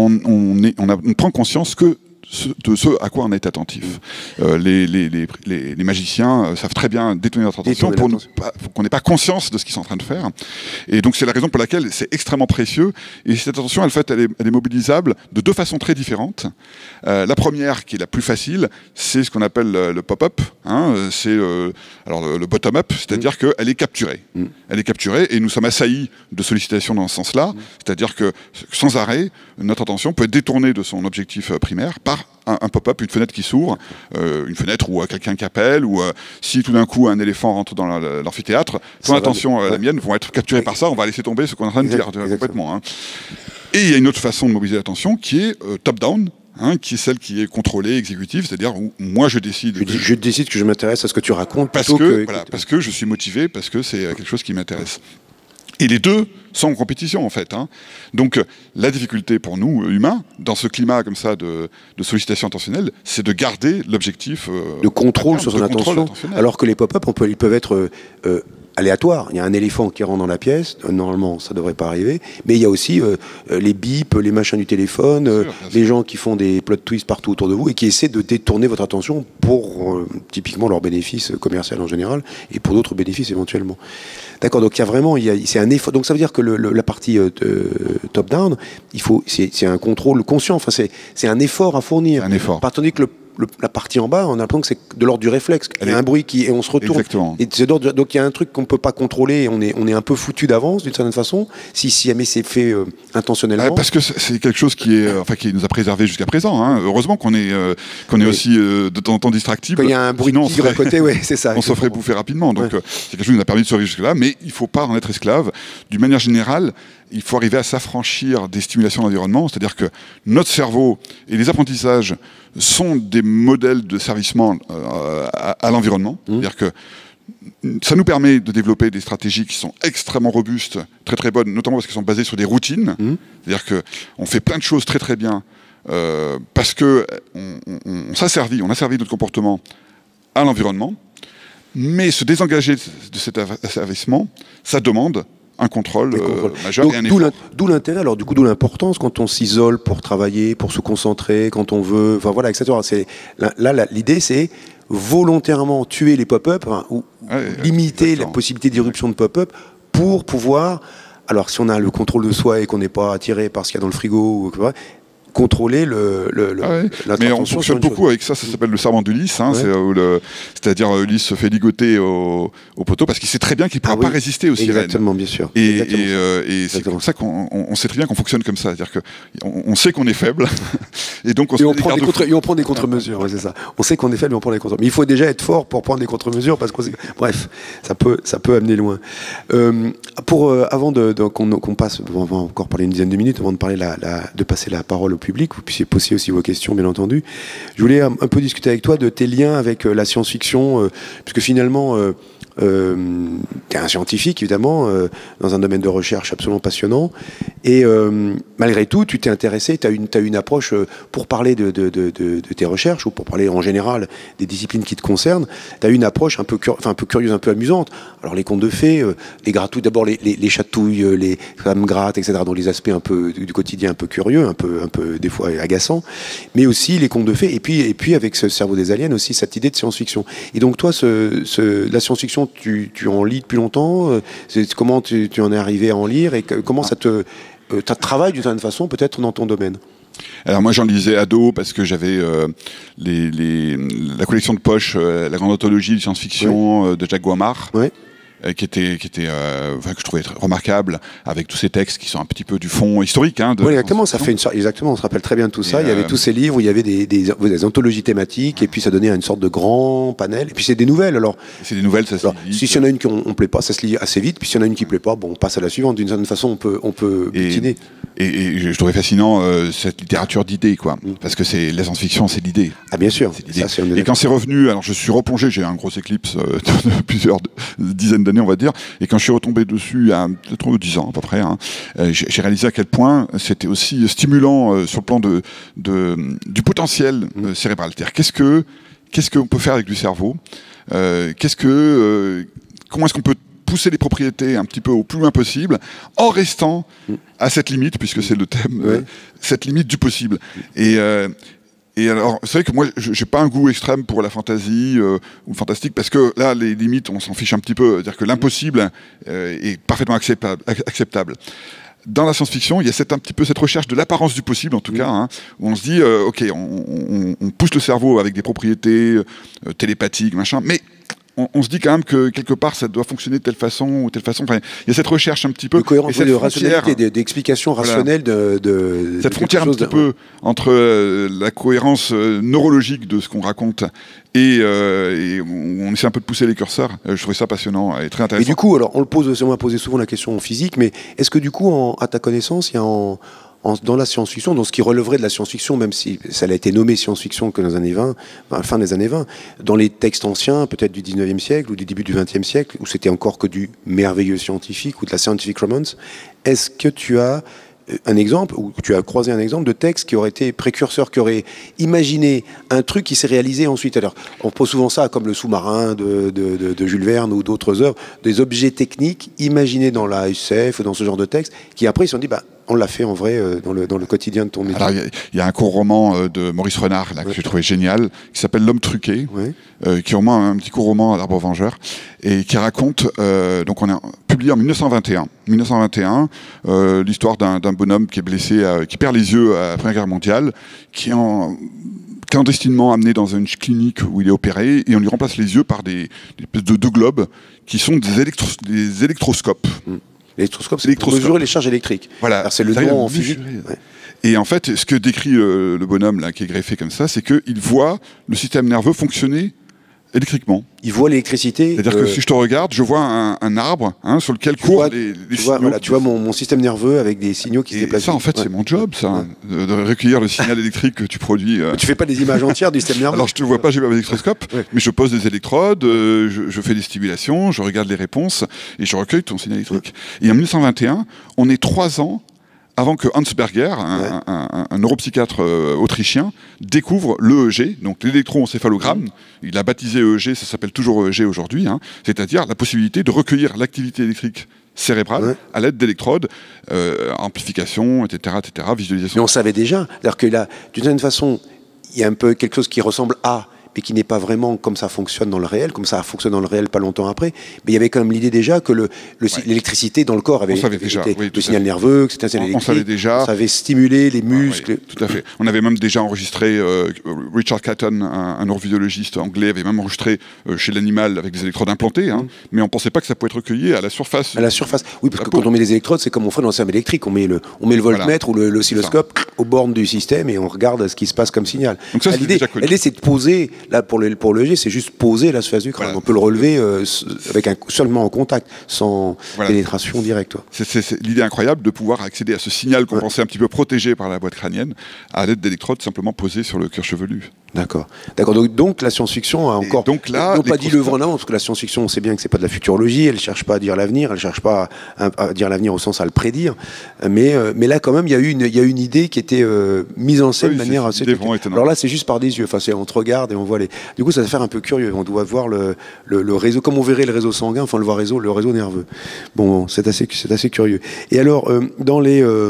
Speaker 2: on est, on a, on prend conscience que de ce à quoi on est attentif. Euh, les, les, les, les, les magiciens savent très bien détourner notre attention pour, nous, pour qu'on n'ait pas conscience de ce qu'ils sont en train de faire. Et donc c'est la raison pour laquelle c'est extrêmement précieux. Et cette attention, en fait, elle est, elle est mobilisable de deux façons très différentes. Euh, la première, qui est la plus facile, c'est ce qu'on appelle le, le pop-up. Hein, c'est euh, alors le, le bottom-up, c'est-à-dire mmh. qu'elle est capturée. Mmh. Elle est capturée et nous sommes assaillis de sollicitations dans ce sens-là. Mmh. C'est-à-dire que sans arrêt, notre attention peut être détournée de son objectif primaire par un, un pop-up, une fenêtre qui s'ouvre, euh, une fenêtre où euh, quelqu'un qui appelle, ou euh, si tout d'un coup un éléphant rentre dans l'amphithéâtre, ton ça attention, euh, la mienne, vont être capturées par ça, on va laisser tomber ce qu'on est en train de dire complètement. Hein. Et il y a une autre façon de mobiliser l'attention qui est euh, top-down, hein, qui est celle qui est contrôlée, exécutive, c'est-à-dire où moi je décide.
Speaker 1: Je,
Speaker 2: que,
Speaker 1: je décide que je m'intéresse à ce que tu racontes
Speaker 2: parce
Speaker 1: plutôt
Speaker 2: que,
Speaker 1: que,
Speaker 2: voilà, parce que je suis motivé, parce que c'est quelque chose qui m'intéresse. Et les deux sont en compétition, en fait. Hein. Donc, la difficulté pour nous, humains, dans ce climat comme ça de, de sollicitation attentionnelle, c'est de garder l'objectif... Euh,
Speaker 1: de contrôle sur son attention. Alors que les pop-up, ils peuvent être... Euh, aléatoire. Il y a un éléphant qui rentre dans la pièce, normalement ça devrait pas arriver, mais il y a aussi euh, les bips, les machins du téléphone, euh, les gens qui font des plot twists partout autour de vous et qui essaient de détourner votre attention pour euh, typiquement leur bénéfice commercial en général et pour d'autres bénéfices éventuellement. D'accord, donc il y a vraiment, il y a, c'est un effort. Donc ça veut dire que le, le, la partie euh, top-down, il faut, c'est, c'est un contrôle conscient. Enfin, c'est, c'est un effort à fournir.
Speaker 2: Un effort.
Speaker 1: Tandis que le Le, la partie en bas, on a l'impression que c'est de l'ordre du réflexe. Il y a un bruit qui, et on se retourne.
Speaker 2: Exactement.
Speaker 1: Et c'est d'ordre, donc il y a un truc qu'on ne peut pas contrôler et on est, on est un peu foutu d'avance d'une certaine façon, si, si jamais c'est fait euh, intentionnellement.
Speaker 2: Ah, parce que c'est quelque chose qui, est, enfin, qui nous a préservé jusqu'à présent. Hein. Heureusement qu'on est, euh, qu'on est oui. aussi euh, de temps en temps distractible.
Speaker 1: Quand il y a un bruit
Speaker 2: Sinon,
Speaker 1: de tigre à côté, ouais, c'est ça.
Speaker 2: On se ferait bouffer rapidement. Donc
Speaker 1: ouais.
Speaker 2: euh, c'est quelque chose qui nous a permis de survivre jusque-là, mais il ne faut pas en être esclave. D'une manière générale, il faut arriver à s'affranchir des stimulations de l'environnement, c'est-à-dire que notre cerveau et les apprentissages sont des modèles de servicement euh, à, à l'environnement. Mmh. C'est-à-dire que ça nous permet de développer des stratégies qui sont extrêmement robustes, très très bonnes, notamment parce qu'elles sont basées sur des routines. Mmh. C'est-à-dire qu'on fait plein de choses très très bien euh, parce qu'on on, on, on s'asservit, on asservit notre comportement à l'environnement, mais se désengager de cet asservissement, ça demande un contrôle euh, majeur
Speaker 1: donc,
Speaker 2: et un effort.
Speaker 1: D'où l'intérêt, alors du coup, d'où l'importance quand on s'isole pour travailler, pour se concentrer, quand on veut, enfin voilà, et cetera. C'est, là, là l'idée, c'est volontairement tuer les pop-up, enfin, ou ouais, limiter exactement. La possibilité d'irruption de pop-up pour pouvoir, alors si on a le contrôle de soi et qu'on n'est pas attiré par ce qu'il y a dans le frigo, ou, contrôler le, le, le
Speaker 2: ah ouais. Mais on fonctionne beaucoup chose. Avec ça, ça s'appelle le serment d'Ulysse, hein, ouais. c'est-à-dire Ulysse se fait ligoter au, au poteau parce qu'il sait très bien qu'il ne pourra ah, oui. pas résister aux sirènes.
Speaker 1: Exactement, bien sûr.
Speaker 2: Et, Exactement. et, euh, et c'est comme ça qu'on on sait très bien qu'on fonctionne comme ça, c'est-à-dire qu'on on sait qu'on est faible, et donc on,
Speaker 1: et on, prend des contre, et on prend des contre-mesures, ouais, c'est ça. On sait qu'on est faible, mais on prend des contre-mesures. Mais il faut déjà être fort pour prendre des contre-mesures, parce qu'on sait... Bref, ça peut, ça peut amener loin. Euh, pour, euh, avant de, de, qu'on, qu'on passe, on va encore parler une dizaine de minutes, avant de, parler la, la, de passer la parole au public, vous puissiez poser aussi vos questions, bien entendu. Je voulais un, un peu discuter avec toi de tes liens avec euh, la science-fiction, euh, puisque finalement, euh, euh, tu es un scientifique, évidemment, euh, dans un domaine de recherche absolument passionnant, et euh, malgré tout, tu t'es intéressé, tu as une, t'as une approche euh, pour parler de, de, de, de, de tes recherches, ou pour parler en général des disciplines qui te concernent, tu as une approche un peu, cur- enfin, un peu curieuse, un peu amusante. Alors les contes de fées, euh, les gratouilles, d'abord les, les, les chatouilles, les femmes grattes, et cetera, dans les aspects un peu du, du quotidien un peu curieux, un peu, un peu des fois agaçants, mais aussi les contes de fées, et puis, et puis avec ce cerveau des aliens aussi, cette idée de science-fiction. Et donc toi, ce, ce, la science-fiction, tu, tu en lis depuis longtemps, c'est, comment tu, tu en es arrivé à en lire, et que, comment ça te, euh, ça te travaille d'une certaine façon, peut-être dans ton domaine?
Speaker 2: Alors moi j'en lisais ado parce que j'avais euh, les, les, la collection de poche, euh, la grande anthologie de science-fiction oui. euh, de Jacques Guammard. Oui. Qui était, qui était euh, enfin, que je trouvais remarquable, avec tous ces textes qui sont un petit peu du fond historique. Hein, de
Speaker 1: oui, exactement, ça fait une sorte, exactement, on se rappelle très bien de tout et ça. Euh, il y avait tous ces livres où il y avait des, des, des anthologies thématiques, et puis ça donnait une sorte de grand panel. Et puis c'est des nouvelles. Alors,
Speaker 2: c'est des nouvelles, ça se lit vite.
Speaker 1: Si il y en a une qui ne plaît pas, ça se lit assez vite. Puis s'il y en a une qui ne plaît pas, bon, on passe à la suivante. D'une certaine façon, on peut, on peut butiner.
Speaker 2: Et, et, et je trouvais fascinant euh, cette littérature d'idées, quoi, mm. parce que c'est la science-fiction, c'est l'idée.
Speaker 1: Ah bien sûr.
Speaker 2: C'est l'idée. Ça, et quand c'est revenu, alors je suis replongé, j'ai un gros éclipse euh, de plusieurs de, dizaines d'années, on va dire. Et quand je suis retombé dessus, il y a peut-être dix ans à peu près, hein, euh, j'ai réalisé à quel point c'était aussi stimulant euh, sur le plan de, de, du potentiel euh, cérébral. C'est-à-dire qu'est-ce que qu'est-ce qu'on peut faire avec du cerveau, euh, qu'est-ce que euh, comment est-ce qu'on peut pousser les propriétés un petit peu au plus loin possible, en restant à cette limite, puisque c'est le thème, ouais. euh, cette limite du possible. Et euh, Et alors, c'est vrai que moi, j'ai pas un goût extrême pour la fantasy euh, ou le fantastique, parce que là, les limites, on s'en fiche un petit peu. C'est-à-dire que l'impossible euh, est parfaitement acceptable, acceptable. Dans la science-fiction, il y a cette, un petit peu cette recherche de l'apparence du possible, en tout mmh. cas, hein, où on se dit, euh, ok, on, on, on pousse le cerveau avec des propriétés euh, télépathiques, machin, mais On, on se dit quand même que quelque part ça doit fonctionner de telle façon ou telle façon. Enfin, il y a cette recherche un petit peu
Speaker 1: de cohérence, de rationalité, d'explication rationnelle voilà. de, de
Speaker 2: cette frontière un petit de... peu entre euh, la cohérence euh, neurologique de ce qu'on raconte et, euh, et on, on essaie un peu de pousser les curseurs. Euh, je trouvais ça passionnant et très intéressant.
Speaker 1: Et du coup, alors on le pose, on m'a posé souvent la question physique, mais est-ce que du coup, en, à ta connaissance, il y a en dans la science-fiction, dans ce qui relèverait de la science-fiction, même si ça a été nommé science-fiction que dans les années vingt, enfin, fin des années vingt, dans les textes anciens, peut-être du dix-neuvième siècle ou du début du vingtième siècle, où c'était encore que du merveilleux scientifique ou de la scientific romance, est-ce que tu as un exemple, ou tu as croisé un exemple de texte qui aurait été précurseur, qui aurait imaginé un truc qui s'est réalisé ensuite. Alors, on pose souvent ça comme le sous-marin de, de, de, de Jules Verne ou d'autres œuvres, des objets techniques imaginés dans la S F ou dans ce genre de texte, qui après ils se sont dit, bah, on l'a fait en vrai euh, dans, le, dans le quotidien de ton métier.
Speaker 2: Alors, il y, y a un court roman euh, de Maurice Renard là, que ouais. j'ai trouvé génial, qui s'appelle L'Homme truqué, ouais. euh, qui est vraiment un, un petit court roman à l'Arbre vengeur, et qui raconte, euh, donc on a publié en mille neuf cent vingt et un, mille neuf cent vingt et un euh, l'histoire d'un bonhomme qui est blessé, euh, qui perd les yeux à la Première Guerre mondiale, qui est en clandestinement amené dans une clinique où il est opéré, et on lui remplace les yeux par des, des de deux globes qui sont des, électro, des électroscopes.
Speaker 1: Mmh. L'électroscope, c'est pour mesurer les charges électriques.
Speaker 2: Voilà.
Speaker 1: C'est le don en physique.
Speaker 2: Ouais. Et en fait, ce que décrit le, le bonhomme là, qui est greffé comme ça, c'est qu'il voit le système nerveux fonctionner électriquement.
Speaker 1: Il voit l'électricité.
Speaker 2: C'est-à-dire euh... que si je te regarde, je vois un, un arbre hein, sur lequel courent
Speaker 1: vois,
Speaker 2: les, les
Speaker 1: tu
Speaker 2: signaux.
Speaker 1: Vois, voilà, tu vois mon, mon système nerveux avec des signaux qui
Speaker 2: et
Speaker 1: se déplacent.
Speaker 2: Ça, en fait, ouais. c'est mon job, ça, ouais. de, de recueillir le signal électrique que tu produis. Euh...
Speaker 1: Mais tu fais pas des images entières du système nerveux.
Speaker 2: Alors, je te vois pas, j'ai pas d'électroscope, ouais. mais je pose des électrodes, euh, je, je fais des stimulations, je regarde les réponses et je recueille ton signal électrique. Ouais. Et en mille neuf cent vingt et un, on est trois ans avant que Hans Berger, un, ouais. un, un, un neuropsychiatre euh, autrichien, découvre l'E E G, donc l'électroencéphalogramme. Mmh. Il a baptisé E E G, ça s'appelle toujours E E G aujourd'hui, hein, c'est-à-dire la possibilité de recueillir l'activité électrique cérébrale ouais. à l'aide d'électrodes, euh, amplification, et cetera, et cetera, visualisation.
Speaker 1: Mais on savait déjà, c'est-à-dire que là, d'une certaine façon, il y a un peu quelque chose qui ressemble à, mais qui n'est pas vraiment comme ça fonctionne dans le réel, comme ça fonctionne dans le réel pas longtemps après. Mais il y avait quand même l'idée déjà que l'électricité le, le, ouais. dans le corps avait, avait
Speaker 2: déjà,
Speaker 1: été,
Speaker 2: oui,
Speaker 1: le signal nerveux, que c'était un signal électrique.
Speaker 2: On savait déjà.
Speaker 1: Ça avait stimulé les muscles.
Speaker 2: Ah, oui, tout à fait. On avait même déjà enregistré, euh, Richard Catton, un, un neurobiologiste anglais, avait même enregistré euh, chez l'animal avec des électrodes implantées, hein, mm. mais on ne pensait pas que ça pouvait être recueilli à la surface.
Speaker 1: À la surface, oui, parce que peau. Quand on met les électrodes, c'est comme on ferait dans le système électrique. On met le, on met le voltmètre voilà. ou l'oscilloscope aux bornes du système et on regarde ce qui se passe comme signal.
Speaker 2: Donc ça,
Speaker 1: l'idée, c'est de poser, là, pour le, pour le c'est juste poser la surface du crâne. Voilà. On peut le relever euh, avec un, seulement en contact, sans voilà. pénétration directe.
Speaker 2: C'est l'idée incroyable de pouvoir accéder à ce signal qu'on ouais. pensait un petit peu protégé par la boîte crânienne, à l'aide d'électrodes simplement posées sur le cuir chevelu.
Speaker 1: D'accord. D'accord. Donc, donc la science-fiction a encore.
Speaker 2: Et donc là,
Speaker 1: ils n'ont pas dit l'œuvre en avant, parce que la science-fiction, on sait bien que c'est pas de la futurologie. Elle ne cherche pas à dire l'avenir. Elle ne cherche pas à, à dire l'avenir au sens à le prédire. Mais, euh, mais là, quand même, il y a eu une, il y a une idée qui était euh, mise en scène oui, de manière assez. Alors là, c'est juste par des yeux. Enfin, on te regarde et on voit les. Du coup, ça va faire un peu curieux. On doit voir le, le, le réseau, comme on verrait le réseau sanguin. Enfin, on le voit réseau, le réseau nerveux. Bon, c'est assez, c'est assez curieux. Et alors, euh, dans les euh,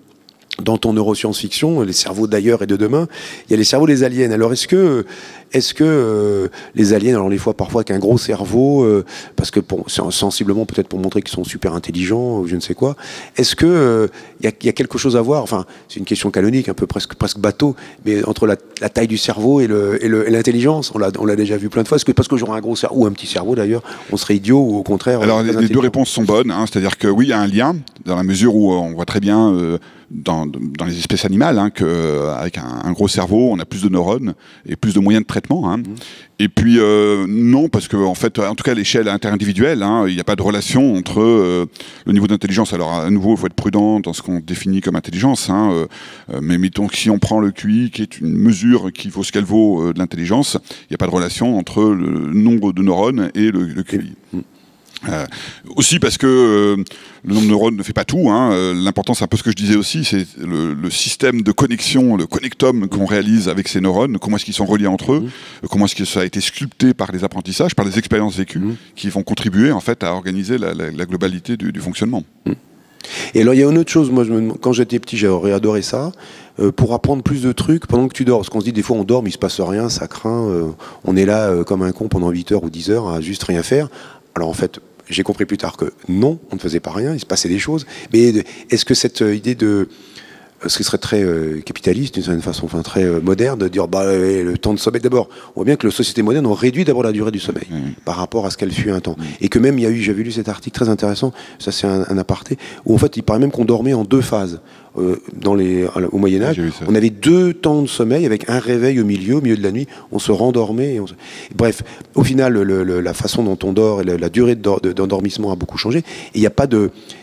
Speaker 1: dans ton neuroscience-fiction, les cerveaux d'ailleurs et de demain, il y a les cerveaux des aliens. Alors est-ce que, est-ce que euh, les aliens, alors les fois parfois qu'un gros cerveau, euh, parce que pour, sensiblement peut-être pour montrer qu'ils sont super intelligents ou je ne sais quoi, est-ce que euh, y a, y a quelque chose à voir, enfin c'est une question canonique, un peu presque, presque bateau, mais entre la, la taille du cerveau et l'intelligence, on l'a on l'a déjà vu plein de fois, est-ce que parce que j'aurais un gros cerveau, ou un petit cerveau d'ailleurs, on serait idiot ou au contraire...
Speaker 2: Alors les, les deux réponses sont bonnes, hein, c'est-à-dire que oui, il y a un lien, dans la mesure où on voit très bien... Euh, Dans, dans les espèces animales, hein, qu'avec un, un gros cerveau, on a plus de neurones et plus de moyens de traitement. Hein. Mmh. Et puis, euh, non, parce que en fait, en tout cas, à l'échelle interindividuelle, hein, il n'y a pas de relation entre euh, le niveau d'intelligence. Alors, à nouveau, il faut être prudent dans ce qu'on définit comme intelligence. Hein, euh, mais mettons que si on prend le Q I, qui est une mesure qui vaut ce qu'elle vaut euh, de l'intelligence, il n'y a pas de relation entre le nombre de neurones et le, le Q I. Mmh. Euh, aussi parce que euh, le nombre de neurones ne fait pas tout, hein. euh, l'important c'est un peu ce que je disais aussi, c'est le, le système de connexion, le connectome qu'on réalise avec ces neurones, comment est-ce qu'ils sont reliés entre eux, mmh. comment est-ce que ça a été sculpté par les apprentissages, par les expériences vécues, mmh. qui vont contribuer en fait à organiser la, la, la globalité du, du fonctionnement.
Speaker 1: Mmh. Et alors il y a une autre chose, moi je me, quand j'étais petit j'aurais adoré ça, euh, pour apprendre plus de trucs pendant que tu dors, parce qu'on se dit des fois on dort mais il se passe rien, ça craint, euh, on est là euh, comme un con pendant huit heures ou dix heures à juste rien faire. Alors en fait, j'ai compris plus tard que non, on ne faisait pas rien, il se passait des choses. Mais est-ce que cette idée de... Ce qui serait très euh, capitaliste, d'une certaine façon, enfin très euh, moderne, de dire bah, euh, le temps de sommeil. D'abord, on voit bien que les sociétés modernes ont réduit d'abord la durée du sommeil mmh. par rapport à ce qu'elle fut un temps. Mmh. Et que même, il y a eu, j'avais lu cet article très intéressant, ça c'est un, un aparté, où en fait, il paraît même qu'on dormait en deux phases. Euh, dans les, au Moyen-Âge, on avait deux temps de sommeil avec un réveil au milieu, au milieu de la nuit, on se rendormait. Et on se... Bref, au final, le, le, la façon dont on dort et la, la durée d'endormissement a beaucoup changé. Et il n'y a pas de...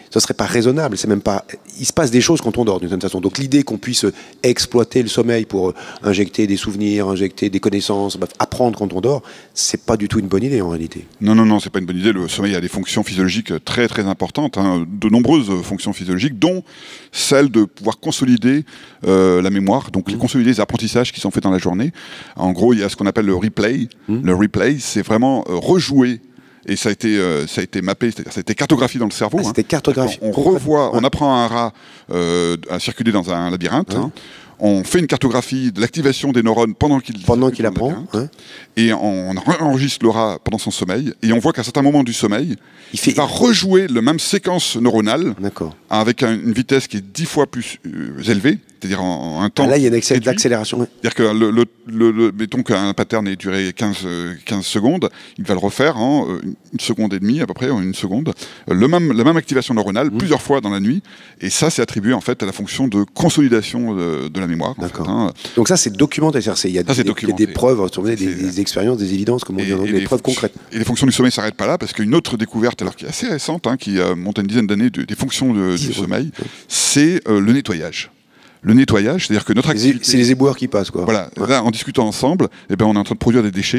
Speaker 1: ça serait pas raisonnable. C'est même pas. Il se passe des choses quand on dort d'une certaine façon. Donc l'idée qu'on puisse exploiter le sommeil pour injecter des souvenirs, injecter des connaissances, bref, apprendre quand on dort, c'est pas du tout une bonne idée en réalité.
Speaker 2: Non, non, non, c'est pas une bonne idée. Le sommeil a des fonctions physiologiques très, très importantes, hein, de nombreuses fonctions physiologiques, dont celle de pouvoir consolider euh, la mémoire, donc mmh. consolider les apprentissages qui sont faits dans la journée. En gros, il y a ce qu'on appelle le replay. Mmh. Le replay, c'est vraiment euh, rejouer. Et ça a été, euh, ça a été mappé, c'est-à-dire ça a été cartographié dans le cerveau.
Speaker 1: Ah, c'était cartographié.
Speaker 2: On, on revoit, ouais. on apprend à un rat euh, à circuler dans un labyrinthe. Ouais. Hein. On fait une cartographie de l'activation des neurones pendant qu'il
Speaker 1: pendant qu'il apprend,
Speaker 2: hein. Et on enregistre le rat pendant son sommeil. Et on voit qu'à certains moments du sommeil, il, fait... il va rejouer la même séquence neuronale avec un, une vitesse qui est dix fois plus euh, élevée, c'est-à-dire en, en un temps.
Speaker 1: Ah là, il y a une accé d'accélération. Ouais.
Speaker 2: C'est-à-dire que le, le, le, le, mettons qu'un pattern ait duré quinze secondes, il va le refaire en une seconde et demie à peu près, en une seconde, le même, la même activation neuronale mmh. plusieurs fois dans la nuit. Et ça, c'est attribué en fait à la fonction de consolidation de, de la mémoire.
Speaker 1: D'accord.
Speaker 2: En fait, hein.
Speaker 1: Donc ça, c'est documenté. Il y a, ça, des, il y a des preuves, des, des, des expériences, des évidences, comme on dit, des preuves concrètes.
Speaker 2: Et les fonctions du sommeil ne s'arrêtent pas là, parce qu'une autre découverte, alors qui est assez récente, hein, qui euh, monte à une dizaine d'années, de, des fonctions de, du sommeil, c'est euh, le nettoyage. Le nettoyage, c'est-à-dire que notre activité...
Speaker 1: C'est les éboueurs qui passent, quoi.
Speaker 2: Voilà, ouais. Là, en discutant ensemble, eh ben, on est en train de produire des déchets.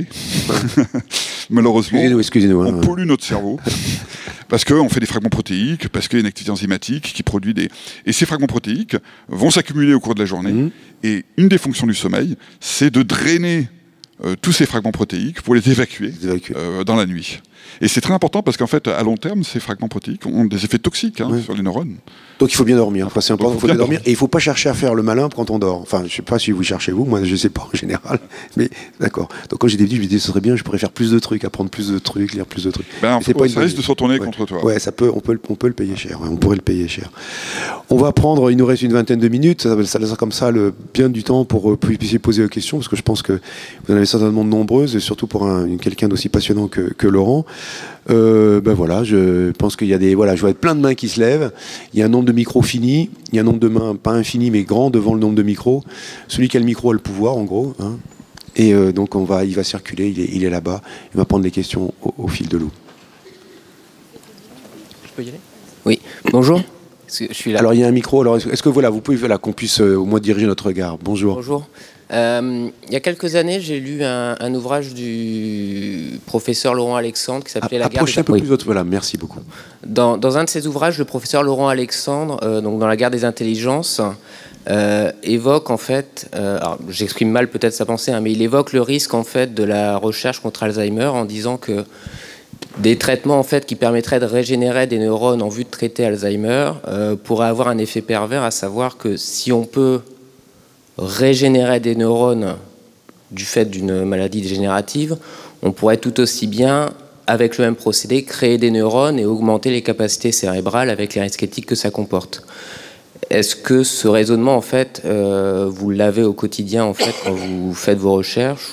Speaker 2: Malheureusement,
Speaker 1: excusez-nous, excusez-nous,
Speaker 2: on
Speaker 1: hein,
Speaker 2: pollue notre cerveau. Parce qu'on fait des fragments protéiques, parce qu'il y a une activité enzymatique qui produit des... Et ces fragments protéiques vont s'accumuler au cours de la journée. Mmh. Et une des fonctions du sommeil, c'est de drainer euh, tous ces fragments protéiques pour les évacuer, évacuer. Euh, dans la nuit. Et c'est très important parce qu'en fait, à long terme, ces fragments protéiques ont des effets toxiques hein, oui. sur les neurones.
Speaker 1: Donc il faut bien dormir. Enfin, c'est important, il faut bien dormir. Et il ne faut pas chercher à faire le malin quand on dort. Enfin, je ne sais pas si vous cherchez vous, moi je ne sais pas en général. Mais d'accord. Donc quand j'étais petit, je me disais, ce serait bien, je pourrais faire plus de trucs, apprendre plus de trucs, lire plus de trucs.
Speaker 2: Ben, faut, pas ça risque de se retourner
Speaker 1: ouais.
Speaker 2: contre toi.
Speaker 1: Ouais, ça peut, on, peut, on peut le payer cher. Ouais, on pourrait le payer cher. On va prendre, il nous reste une vingtaine de minutes. Ça, ça laissera comme ça le, bien du temps pour euh, puissiez poser vos questions, parce que je pense que vous en avez certainement de nombreuses, et surtout pour quelqu'un d'aussi passionnant que, que Laurent. Euh, ben voilà, je pense qu'il y a des, voilà, je vois plein de mains qui se lèvent. Il y a un nombre de micros fini. Il y a un nombre de mains, pas infini, mais grand devant le nombre de micros. Celui qui a le micro a le pouvoir, en gros. Hein. Et euh, donc on va, il va circuler. Il est, il est là-bas. Il va prendre les questions au, au fil de l'eau.
Speaker 3: Je peux y aller ? Oui. Bonjour. Est-ce que je suis là.
Speaker 1: Alors il y a un micro. Alors est-ce que voilà, vous pouvez voilà, qu'on puisse euh, au moins diriger notre regard. Bonjour.
Speaker 3: Bonjour. Euh, il y a quelques années, j'ai lu un, un ouvrage du professeur Laurent Alexandre qui s'appelait La Guerre des...
Speaker 1: un peu oui. plus votre... Voilà, merci beaucoup.
Speaker 3: Dans, dans un de ses ouvrages, le professeur Laurent Alexandre, euh, donc dans La Guerre des intelligences, euh, évoque en fait, euh, alors j'exprime mal peut-être sa pensée, hein, mais il évoque le risque en fait de la recherche contre Alzheimer en disant que des traitements en fait qui permettraient de régénérer des neurones en vue de traiter Alzheimer euh, pourraient avoir un effet pervers, à savoir que si on peut régénérer des neurones du fait d'une maladie dégénérative, on pourrait tout aussi bien, avec le même procédé, créer des neurones et augmenter les capacités cérébrales avec les risques éthiques que ça comporte. Est-ce que ce raisonnement, en fait, euh, vous l'avez au quotidien, en fait, quand vous faites vos recherches,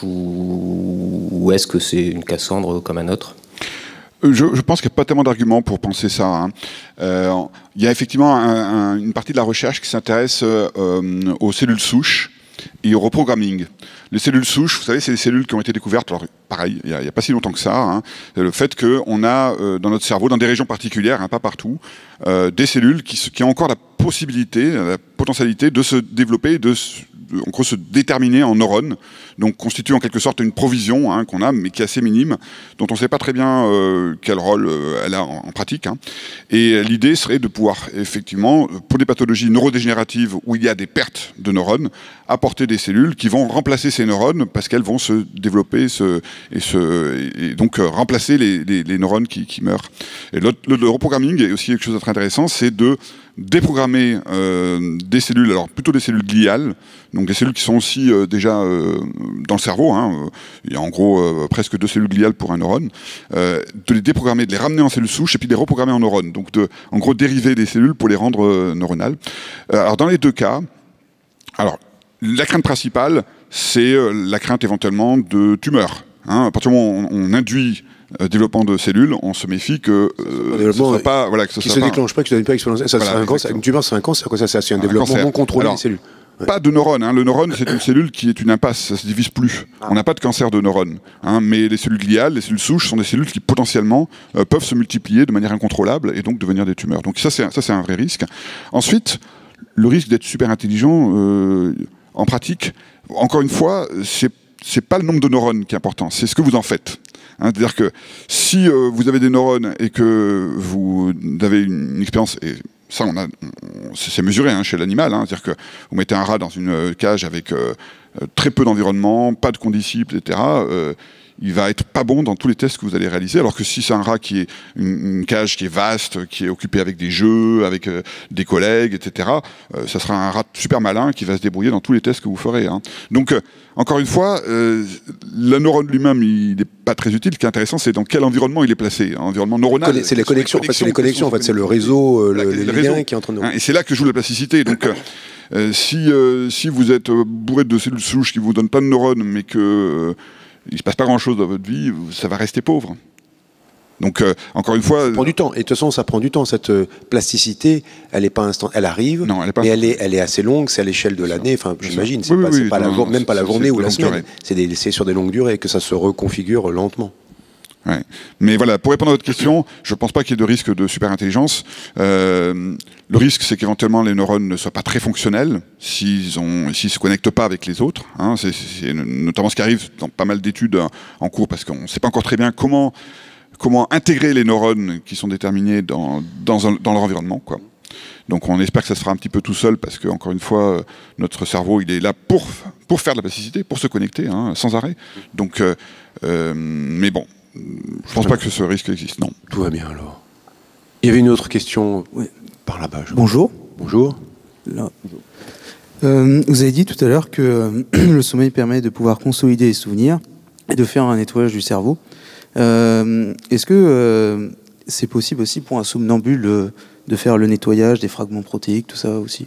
Speaker 3: ou, ou est-ce que c'est une Cassandre comme un autre ?
Speaker 2: Je, je pense qu'il n'y a pas tellement d'arguments pour penser ça. Hein. Euh, il y a effectivement un, un, une partie de la recherche qui s'intéresse euh, aux cellules souches et au reprogramming. Les cellules souches, vous savez, c'est des cellules qui ont été découvertes, alors pareil, il n'y a, a pas si longtemps que ça, hein, le fait qu'on a euh, dans notre cerveau, dans des régions particulières, hein, pas partout, euh, des cellules qui, qui ont encore la possibilité, la potentialité de se développer, de, de en gros, se déterminer en neurones, donc constitue en quelque sorte une provision hein, qu'on a, mais qui est assez minime, dont on ne sait pas très bien euh, quel rôle euh, elle a en, en pratique. Hein. Et l'idée serait de pouvoir, effectivement, pour des pathologies neurodégénératives où il y a des pertes de neurones, apporter des cellules qui vont remplacer ces neurones parce qu'elles vont se développer se, et, se, et donc euh, remplacer les, les, les neurones qui, qui meurent. Et le, le, le reprogramming est aussi quelque chose de très intéressant, c'est de déprogrammer euh, des cellules, alors plutôt des cellules gliales, donc des cellules qui sont aussi euh, déjà euh, dans le cerveau, hein, il y a en gros euh, presque deux cellules gliales pour un neurone, euh, de les déprogrammer, de les ramener en cellules souches et puis de les reprogrammer en neurones, donc de, en gros dériver des cellules pour les rendre euh, neuronales. Euh, alors dans les deux cas, alors la crainte principale, c'est euh, la crainte éventuellement de tumeur. Hein, à partir du moment où on, on induit Euh, développement de cellules, on se méfie que euh, ce soit pas, voilà, que ce
Speaker 1: qui
Speaker 2: soit
Speaker 1: se
Speaker 2: pas
Speaker 1: déclenche pas, que ça ne donne pas explosif. Ça, voilà, un cancer, une tumeur, c'est un cancer, quoi. Ça, c'est un, un développement cancer. non contrôlé Alors, des cellules. Ouais.
Speaker 2: Pas de neurones. Hein. Le neurone, c'est une cellule qui est une impasse, ça se divise plus. Ah. On n'a pas de cancer de neurones. Hein. Mais les cellules gliales, les cellules souches, sont des cellules qui potentiellement euh, peuvent se multiplier de manière incontrôlable et donc devenir des tumeurs. Donc ça, c'est ça, c'est un vrai risque. Ensuite, le risque d'être super intelligent, euh, en pratique, encore une fois, c'est c'est pas le nombre de neurones qui est important, c'est ce que vous en faites. Hein, c'est-à-dire que si euh, vous avez des neurones et que vous avez une, une expérience, et ça on a, c'est mesuré hein, chez l'animal, hein, c'est-à-dire que vous mettez un rat dans une cage avec euh, très peu d'environnement, pas de condisciples, et cetera. Euh, il va être pas bon dans tous les tests que vous allez réaliser, alors que si c'est un rat qui est une, une cage qui est vaste, qui est occupée avec des jeux, avec euh, des collègues, et cetera, euh, ça sera un rat super malin qui va se débrouiller dans tous les tests que vous ferez. Hein. Donc, euh, encore une fois, euh, le neurone lui-même, il n'est pas très utile. Ce qui est intéressant, c'est dans quel environnement il est placé. Un environnement neuronal.
Speaker 1: C'est les connexions, en fait, c'est les connexions, en fait, c'est le réseau, euh, le, le, le lien qui est entre nous.
Speaker 2: Hein, et c'est là que joue la plasticité. Donc, euh, euh, si, euh, si vous êtes bourré de cellules souches qui ne vous donnent pas de neurones, mais que euh, il ne se passe pas grand-chose dans votre vie, ça va rester pauvre. Donc, euh, encore une fois...
Speaker 1: Ça prend du temps. Et de toute façon, ça prend du temps. Cette euh, plasticité, elle n'est pas instant. Elle arrive, non, elle est pas mais elle est, elle est assez longue. C'est à l'échelle de l'année. Enfin, j'imagine. C'est oui, pas, oui, pas non, la, même pas la journée ou la semaine. C'est sur des longues durées que ça se reconfigure lentement.
Speaker 2: Ouais. Mais voilà, pour répondre à votre question, je ne pense pas qu'il y ait de risque de superintelligence. Euh, le risque, c'est qu'éventuellement les neurones ne soient pas très fonctionnels s'ils ne se connectent pas avec les autres. Hein. C'est notamment ce qui arrive dans pas mal d'études en cours, parce qu'on ne sait pas encore très bien comment, comment intégrer les neurones qui sont déterminés dans, dans, un, dans leur environnement, quoi. Donc on espère que ça se fera un petit peu tout seul, parce que, encore une fois, notre cerveau, il est là pour, pour faire de la plasticité, pour se connecter, hein, sans arrêt. Donc, euh, euh, mais bon. Je ne pense pas que ce risque existe, non.
Speaker 1: Tout va bien alors. Il y avait une autre question oui. par là-bas.
Speaker 4: Bonjour.
Speaker 1: Bonjour.
Speaker 4: Là. Euh, vous avez dit tout à l'heure que euh, le sommeil permet de pouvoir consolider les souvenirs et de faire un nettoyage du cerveau. Euh, Est-ce que euh, c'est possible aussi pour un somnambule euh, de faire le nettoyage des fragments protéiques, tout ça aussi?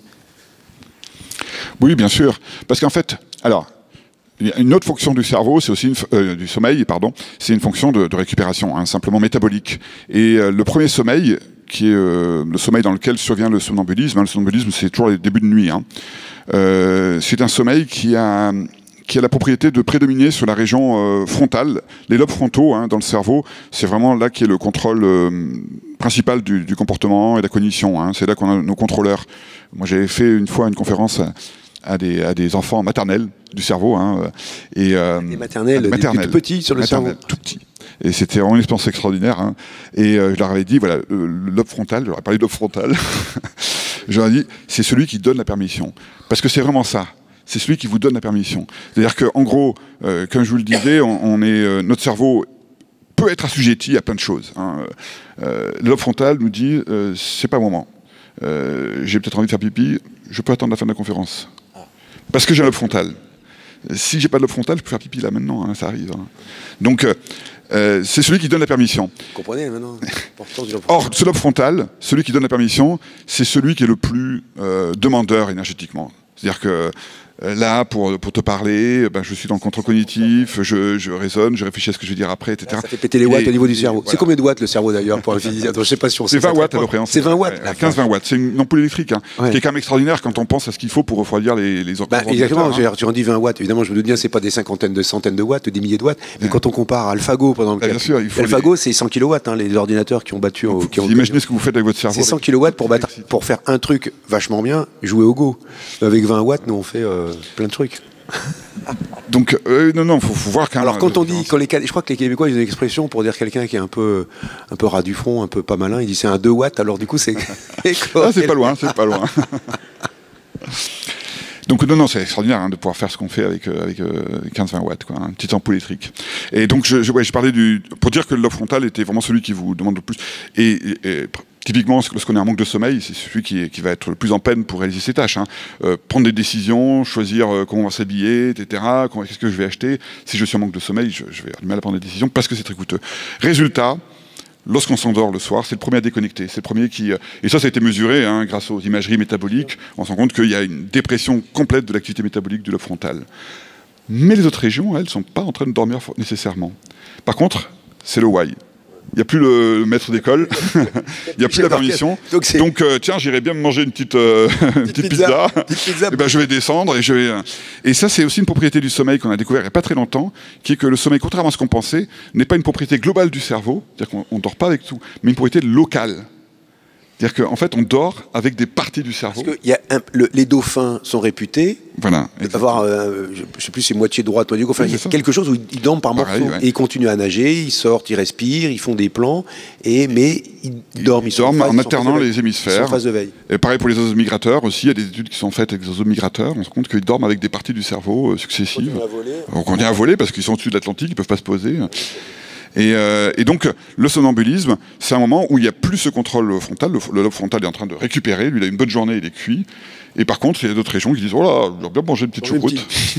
Speaker 2: Oui, bien sûr. Parce qu'en fait, alors... une autre fonction du cerveau, c'est aussi une, euh, du sommeil, pardon, c'est une fonction de, de récupération, hein, simplement métabolique. Et euh, le premier sommeil, qui est euh, le sommeil dans lequel survient le somnambulisme, hein, le somnambulisme c'est toujours les débuts de nuit, hein, euh, c'est un sommeil qui a, qui a la propriété de prédominer sur la région euh, frontale. Les lobes frontaux hein, dans le cerveau, c'est vraiment là qui est le contrôle euh, principal du, du comportement et de la cognition. Hein, c'est là qu'on a nos contrôleurs. Moi j'avais fait une fois une conférence à, À des, à des enfants maternels du cerveau. Hein, et, euh,
Speaker 1: des maternels, des maternels, tout petits sur le cerveau.
Speaker 2: Tout petits. Et c'était vraiment une expérience extraordinaire. Hein. Et euh, je leur avais dit, voilà, le, le lobe frontal, je leur ai parlé de lobe frontal. Je leur ai dit, c'est celui qui donne la permission. Parce que c'est vraiment ça. C'est celui qui vous donne la permission. C'est-à-dire qu'en gros, euh, comme je vous le disais, on, on est, euh, notre cerveau peut être assujetti à plein de choses. Hein. Euh, le lobe frontal nous dit, euh, c'est pas le moment. Euh, J'ai peut-être envie de faire pipi, je peux attendre la fin de la conférence. Parce que j'ai un lobe frontal. Si j'ai pas de lobe frontal, je peux faire pipi là maintenant, hein, ça arrive. Hein. Donc, euh, c'est celui qui donne la permission.
Speaker 1: Vous comprenez maintenant l'importance du lobe
Speaker 2: frontal. Or, ce lobe frontal, celui qui donne la permission, c'est celui qui est le plus euh, demandeur énergétiquement. C'est-à-dire que euh, là, pour, pour te parler, ben, je suis dans le contrôle cognitif, je, je raisonne, je réfléchis à ce que je vais dire après, et cetera.
Speaker 1: Là, ça fait péter les watts et, au niveau du cerveau. Voilà. C'est combien de watts le cerveau d'ailleurs pour un physicien? Je sais pas si on sait.
Speaker 2: C'est vingt watts à peu près.
Speaker 1: C'est vingt watts.
Speaker 2: Ouais, quinze vingt watts. C'est une ampoule électrique, hein, ouais. Qui est quand même extraordinaire quand on pense à ce qu'il faut pour refroidir les, les
Speaker 1: bah, exactement. Hein. Tu en dis vingt watts. Évidemment, je me doute bien, c'est pas des cinquantaines de centaines de watts, des milliers de watts. Mais ouais. Quand on compare à AlphaGo, par exemple,
Speaker 2: bah, sûr, il faut
Speaker 1: AlphaGo, les... c'est cent kilowatts. Hein, les ordinateurs qui ont battu. Au, qui ont
Speaker 2: imaginez ce que vous faites avec votre cerveau.
Speaker 1: C'est cent kilowatts pour battre, pour faire un truc vachement bien, jouer au Go. Avec vingt watts, nous on fait euh, plein de trucs.
Speaker 2: Donc, euh, non, non, faut, faut voir quand même.
Speaker 1: Alors, quand on dit, quand les, je crois que les Québécois, ils ont une expression pour dire quelqu'un qui est un peu, un peu ras du front, un peu pas malin, il dit c'est un deux watts, alors du coup, c'est.
Speaker 2: Ah, c'est pas loin, c'est pas loin. Donc, non, non, c'est extraordinaire hein, de pouvoir faire ce qu'on fait avec, euh, avec euh, quinze vingt watts, quoi, une petite ampoule électrique. Et donc, je, je, ouais, je parlais du. Pour dire que le lobe frontal était vraiment celui qui vous demande le plus. Et. et, et typiquement, lorsqu'on a un manque de sommeil, c'est celui qui, est, qui va être le plus en peine pour réaliser ses tâches. Hein. Euh, prendre des décisions, choisir euh, comment on va s'habiller, et cetera. Qu'est-ce que je vais acheter. Si je suis en manque de sommeil, je, je vais avoir du mal à prendre des décisions parce que c'est très coûteux. Résultat, lorsqu'on s'endort le soir, c'est le premier à déconnecter. C'est le premier qui. Euh, et ça, ça a été mesuré hein, grâce aux imageries métaboliques. On se rend compte qu'il y a une dépression complète de l'activité métabolique du lobe frontal. Mais les autres régions, elles, ne sont pas en train de dormir nécessairement. Par contre, c'est le why. Il n'y a plus le maître d'école, il n'y a plus la permission. Donc, Donc euh, tiens, j'irais bien me manger une petite, euh, une petite pizza. pizza. pizza. Et ben, je vais descendre et je vais. Et ça, c'est aussi une propriété du sommeil qu'on a découvert il n'y a pas très longtemps, qui est que le sommeil, contrairement à ce qu'on pensait, n'est pas une propriété globale du cerveau, c'est-à-dire qu'on ne dort pas avec tout, mais une propriété locale. C'est-à-dire qu'en fait, on dort avec des parties du cerveau.
Speaker 1: Parce que y a un, le, les dauphins sont réputés
Speaker 2: voilà,
Speaker 1: d'avoir, euh, je ne sais plus, c'est moitié droite, moitié gauche. Enfin, il y a quelque chose où ils dorment par Pareil, morceaux. Ouais. Et ils continuent à nager, ils sortent, ils respirent, ils font des plans, et, mais ils, ils dorment. Ils, ils dorment
Speaker 2: en alternant les hémisphères. Ils sont
Speaker 1: en phase de veille.
Speaker 2: Et pareil pour les oiseaux migrateurs aussi, il y a des études qui sont faites avec les oiseaux migrateurs. On se rend compte qu'ils dorment avec des parties du cerveau euh, successives. On continue à voler. On continue à voler parce qu'ils sont au-dessus de l'Atlantique, ils ne peuvent pas se poser. Et, euh, et donc, le somnambulisme, c'est un moment où il n'y a plus ce contrôle frontal. Le, le lobe frontal est en train de récupérer. Lui, il a une bonne journée, il est cuit. Et par contre, il y a d'autres régions qui disent « Oh là, j'ai bien mangé une petite choucroute. »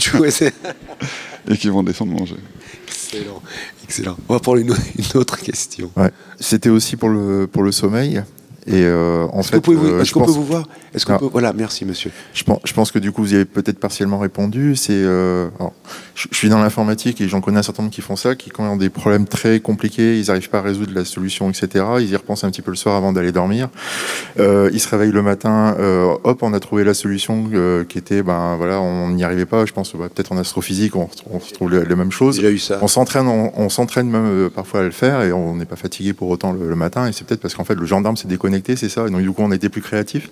Speaker 2: Et qui vont descendre manger.
Speaker 1: Excellent. Excellent. On va prendre une, une autre question.
Speaker 5: Ouais. C'était aussi pour le, pour le sommeil. Et euh, en
Speaker 1: est-ce
Speaker 5: fait,
Speaker 1: qu'on
Speaker 5: euh,
Speaker 1: est-ce qu'on pense... peut vous voir est-ce qu'on peut... Voilà, merci monsieur.
Speaker 5: Je pense, je pense que du coup vous y avez peut-être partiellement répondu. C'est, euh, alors, je, je suis dans l'informatique et j'en connais un certain nombre qui font ça, qui quand ils ont des problèmes très compliqués, ils n'arrivent pas à résoudre la solution, et cetera. Ils y repensent un petit peu le soir avant d'aller dormir. Euh, ils se réveillent le matin, euh, hop, on a trouvé la solution euh, qui était, ben voilà, on n'y arrivait pas. Je pense bah, peut-être en astrophysique, on, on retrouve les, les mêmes choses.
Speaker 1: J'ai eu ça.
Speaker 5: On s'entraîne, on, on s'entraîne même euh, parfois à le faire et on n'est pas fatigué pour autant le, le matin. Et c'est peut-être parce qu'en fait le gendarme s'est déconnecté, c'est ça. Et donc du coup on a été plus créatif.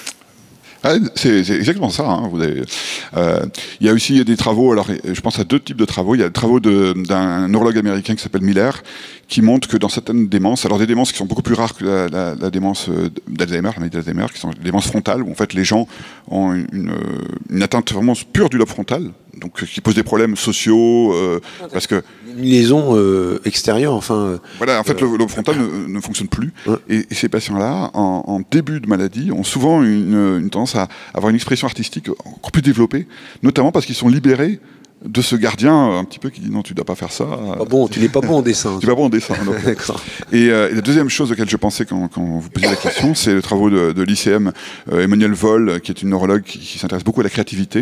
Speaker 2: Ah, c'est exactement ça. Hein. Vous avez, euh, il y a aussi des travaux, alors je pense à deux types de travaux. Il y a des travaux d'un neurologue américain qui s'appelle Miller, qui montre que dans certaines démences, alors des démences qui sont beaucoup plus rares que la, la, la démence d'Alzheimer, la maladie d'Alzheimer, qui sont des démences frontales, où en fait les gens ont une, une atteinte vraiment pure du lobe frontal, donc qui pose des problèmes sociaux, euh, parce que
Speaker 1: une liaison euh, extérieure, enfin. Euh,
Speaker 2: voilà, en fait, euh, le lobe frontal ne, ne fonctionne plus, ouais. et, et ces patients-là, en, en début de maladie, ont souvent une, une tendance à avoir une expression artistique encore plus développée, notamment parce qu'ils sont libérés de ce gardien un petit peu qui dit non, tu ne dois pas faire ça.
Speaker 1: Pas bon, tu n'es pas bon en dessin.
Speaker 2: Tu n'es pas bon en dessin. Et, euh, et la deuxième chose auquel je pensais quand, quand vous posiez la question, c'est le travaux de, de l'I C M, euh, Emmanuel Voll, qui est une neurologue qui, qui s'intéresse beaucoup à la créativité.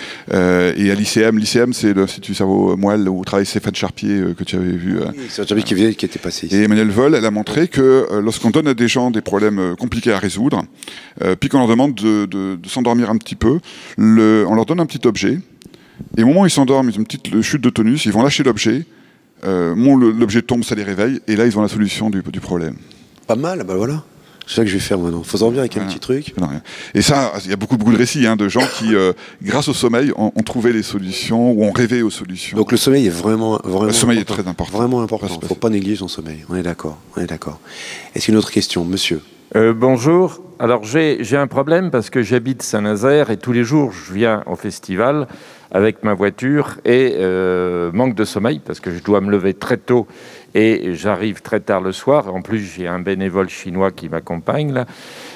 Speaker 2: Euh, et à l'I C M, l'I C M, c'est l'Institut cerveau-moelle où travaille Stéphane Charpier, euh, que tu avais vu. Euh,
Speaker 1: oui, Stéphane Charpier qui, venait, qui était passé ici.
Speaker 2: Et Emmanuel Voll, elle a montré que euh, lorsqu'on donne à des gens des problèmes euh, compliqués à résoudre, euh, puis qu'on leur demande de, de, de s'endormir un petit peu, le, on leur donne un petit objet. Et au moment où ils s'endorment, ils ont une petite chute de tonus, ils vont lâcher l'objet, euh, l'objet tombe, ça les réveille, et là ils ont la solution du, du problème.
Speaker 1: Pas mal, bah voilà. C'est ça que je vais faire maintenant. Il faut dormir avec un ah, petit truc.
Speaker 2: Et ça, il y a beaucoup, beaucoup de récits hein, de gens qui, euh, grâce au sommeil, ont, ont trouvé les solutions ou ont rêvé aux solutions.
Speaker 1: Donc le sommeil est vraiment, vraiment
Speaker 2: le sommeil
Speaker 1: important.
Speaker 2: est très important.
Speaker 1: Vraiment important. Il ne faut pas négliger son sommeil. On est d'accord. On est d'accord. Est-ce qu'il y a une autre question, monsieur?
Speaker 6: Euh, bonjour. Alors j'ai un problème parce que j'habite Saint-Nazaire et tous les jours je viens au festival avec ma voiture et euh, manque de sommeil parce que je dois me lever très tôt et j'arrive très tard le soir. En plus, j'ai un bénévole chinois qui m'accompagne là.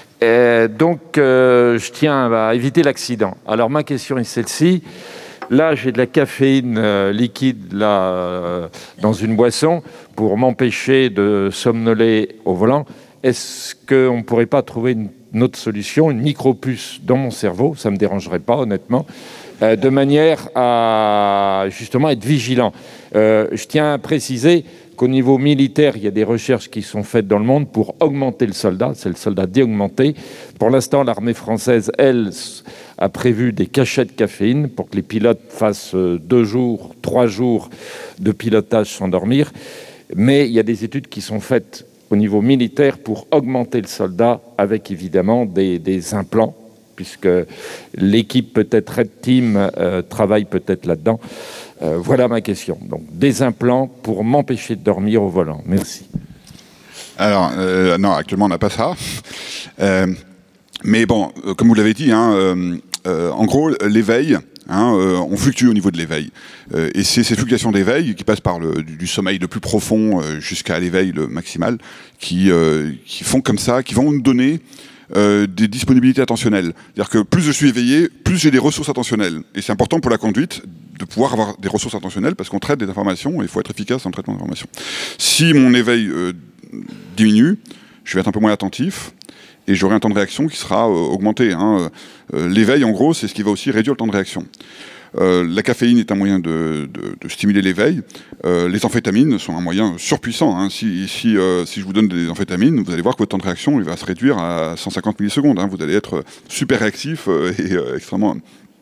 Speaker 6: Et donc, euh, je tiens à éviter l'accident. Alors, ma question est celle-ci. Là, j'ai de la caféine euh, liquide là, euh, dans une boisson pour m'empêcher de somnoler au volant. Est-ce qu'on ne pourrait pas trouver une, une autre solution, une micro-puce dans mon cerveau? Ça ne me dérangerait pas, honnêtement. Euh, de manière à justement être vigilant. Euh, je tiens à préciser qu'au niveau militaire, il y a des recherches qui sont faites dans le monde pour augmenter le soldat, c'est le soldat déaugmenté. Pour l'instant, l'armée française, elle, a prévu des cachets de caféine pour que les pilotes fassent deux jours, trois jours de pilotage sans dormir. Mais il y a des études qui sont faites au niveau militaire pour augmenter le soldat avec évidemment des, des implants, puisque l'équipe peut-être Red Team euh, travaille peut-être là-dedans. Euh, voilà ma question. Donc, des implants pour m'empêcher de dormir au volant. Merci.
Speaker 2: Alors, euh, non, actuellement, on n'a pas ça. Euh, mais bon, euh, comme vous l'avez dit, hein, euh, euh, en gros, l'éveil, hein, euh, on fluctue au niveau de l'éveil. Euh, et c'est ces fluctuations d'éveil qui passent par le, du, du sommeil le plus profond euh, jusqu'à l'éveil le maximal, qui, euh, qui font comme ça, qui vont nous donner Euh, des disponibilités attentionnelles. C'est-à-dire que plus je suis éveillé, plus j'ai des ressources attentionnelles. Et c'est important pour la conduite de pouvoir avoir des ressources attentionnelles parce qu'on traite des informations et il faut être efficace dans le traitement d'informations. Si mon éveil euh, diminue, je vais être un peu moins attentif et j'aurai un temps de réaction qui sera euh, augmenté. Hein. Euh, L'éveil, en gros, c'est ce qui va aussi réduire le temps de réaction. Euh, la caféine est un moyen de, de, de stimuler l'éveil. Euh, les amphétamines sont un moyen surpuissant. Hein. Si, si, euh, si je vous donne des amphétamines, vous allez voir que votre temps de réaction il va se réduire à cent cinquante millisecondes. Hein. Vous allez être super réactif euh, et euh, extrêmement...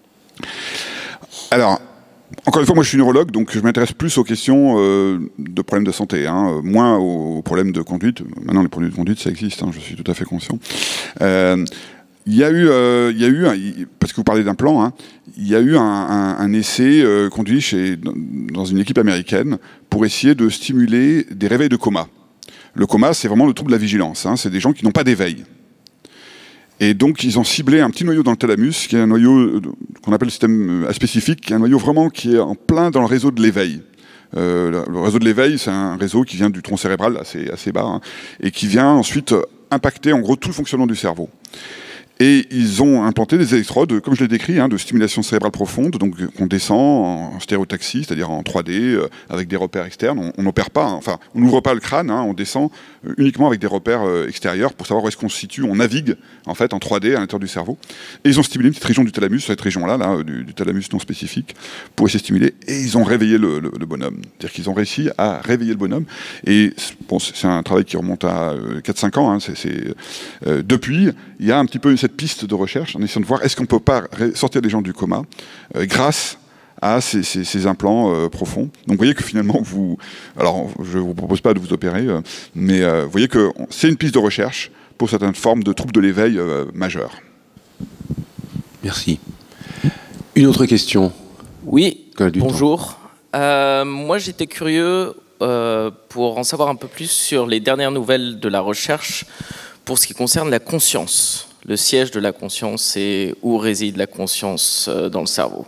Speaker 2: Alors, encore une fois, moi je suis neurologue, donc je m'intéresse plus aux questions euh, de problèmes de santé, hein, moins aux problèmes de conduite. Maintenant, les problèmes de conduite, ça existe, hein, je suis tout à fait conscient. Euh, Il y a eu, euh, il y a eu un, parce que vous parlez d'implant, hein, il y a eu un, un, un essai euh, conduit chez, dans une équipe américaine pour essayer de stimuler des réveils de coma. Le coma, c'est vraiment le trouble de la vigilance. Hein, c'est des gens qui n'ont pas d'éveil. Et donc, ils ont ciblé un petit noyau dans le thalamus, qui est un noyau qu'on appelle le système aspécifique, qui est un noyau vraiment qui est en plein dans le réseau de l'éveil. Euh, le réseau de l'éveil, c'est un réseau qui vient du tronc cérébral, assez, assez bas, hein, et qui vient ensuite impacter en gros tout le fonctionnement du cerveau. Et ils ont implanté des électrodes, comme je l'ai décrit, hein, de stimulation cérébrale profonde, donc on descend en stéréotaxie, c'est-à-dire en trois D, euh, avec des repères externes. On n'opère pas, hein, enfin, on n'ouvre pas le crâne, hein, on descend euh, uniquement avec des repères euh, extérieurs pour savoir où est-ce qu'on se situe. On navigue en fait en trois D à l'intérieur du cerveau. Et ils ont stimulé une petite région du thalamus, cette région-là, là, du, du thalamus non spécifique, pour essayer de stimuler. Et ils ont réveillé le, le, le bonhomme. C'est-à-dire qu'ils ont réussi à réveiller le bonhomme. Et bon, c'est un travail qui remonte à euh, quatre cinq ans. Hein, c'est, c'est, euh, depuis, il y a un petit peu cette piste de recherche en essayant de voir est-ce qu'on peut pas sortir des gens du coma euh, grâce à ces, ces, ces implants euh, profonds. Donc vous voyez que finalement, vous, alors je ne vous propose pas de vous opérer, euh, mais euh, vous voyez que c'est une piste de recherche pour certaines formes de troubles de l'éveil euh, majeurs.
Speaker 1: Merci. Une autre question?
Speaker 7: Oui, bonjour. Euh, moi j'étais curieux euh, pour en savoir un peu plus sur les dernières nouvelles de la recherche pour ce qui concerne la conscience. Le siège de la conscience et où réside la conscience dans le cerveau.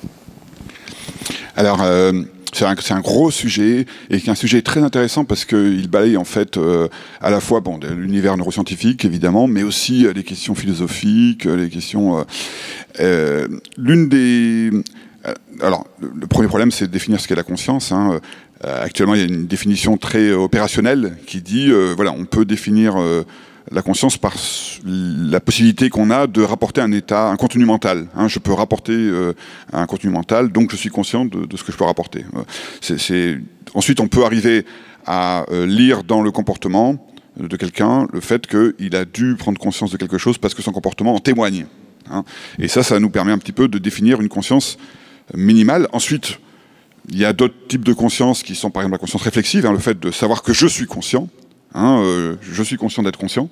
Speaker 2: Alors, euh, c'est un, c'est un gros sujet et qui est un sujet très intéressant parce qu'il balaye en fait euh, à la fois bon, l'univers neuroscientifique évidemment, mais aussi euh, les questions philosophiques, les questions. Euh, euh, l'une des euh, alors, le, le premier problème, c'est de définir ce qu'est la conscience. Hein. Euh, actuellement, il y a une définition très opérationnelle qui dit, euh, voilà, on peut définir euh, la conscience par la possibilité qu'on a de rapporter un état, un contenu mental. Hein, je peux rapporter euh, un contenu mental, donc je suis conscient de, de ce que je peux rapporter. C'est, c'est... Ensuite, on peut arriver à euh, lire dans le comportement de quelqu'un le fait qu'il a dû prendre conscience de quelque chose parce que son comportement en témoigne. Hein. Et ça, ça nous permet un petit peu de définir une conscience minimale. Ensuite, il y a d'autres types de conscience qui sont par exemple la conscience réflexive, hein, le fait de savoir que je suis conscient. Hein, euh, je suis conscient d'être conscient.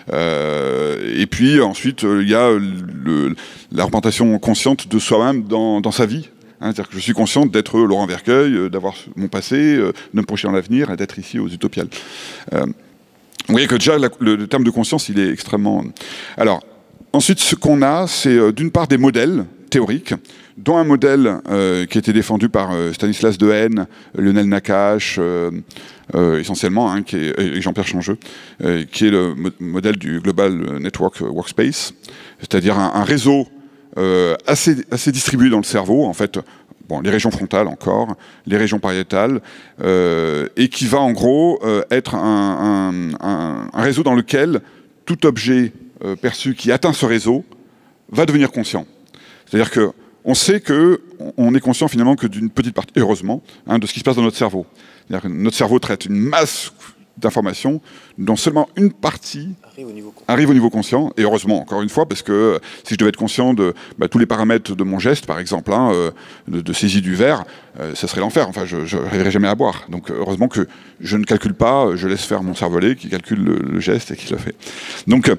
Speaker 2: Euh, et puis ensuite, il euh, y a le, la représentation consciente de soi-même dans, dans sa vie. Hein, c'est-à-dire que je suis conscient d'être Laurent Vercueil, euh, d'avoir mon passé, euh, de me projeter dans l'avenir et d'être ici aux Utopiales. Euh, vous voyez que déjà, la, le, le terme de conscience, il est extrêmement... Alors, ensuite, ce qu'on a, c'est euh, d'une part des modèles théoriques, dont un modèle euh, qui a été défendu par euh, Stanislas Dehaene, Lionel Nakache, euh, euh, essentiellement, hein, qui est, et Jean-Pierre Changeux, euh, qui est le mo modèle du Global Network Workspace, c'est-à-dire un, un réseau euh, assez, assez distribué dans le cerveau, en fait, bon, les régions frontales encore, les régions pariétales, euh, et qui va en gros euh, être un, un, un, un réseau dans lequel tout objet euh, perçu qui atteint ce réseau va devenir conscient. C'est-à-dire que on sait qu'on est conscient finalement que d'une petite partie, heureusement, hein, de ce qui se passe dans notre cerveau. C'est-à-dire que notre cerveau traite une masse d'informations dont seulement une partie arrive au, niveau arrive au niveau conscient. Et heureusement, encore une fois, parce que si je devais être conscient de bah, tous les paramètres de mon geste, par exemple, hein, euh, de, de saisie du verre, euh, ça serait l'enfer. Enfin, je n'arriverais jamais à boire. Donc heureusement que je ne calcule pas, je laisse faire mon cervelet qui calcule le, le geste et qui le fait. Donc,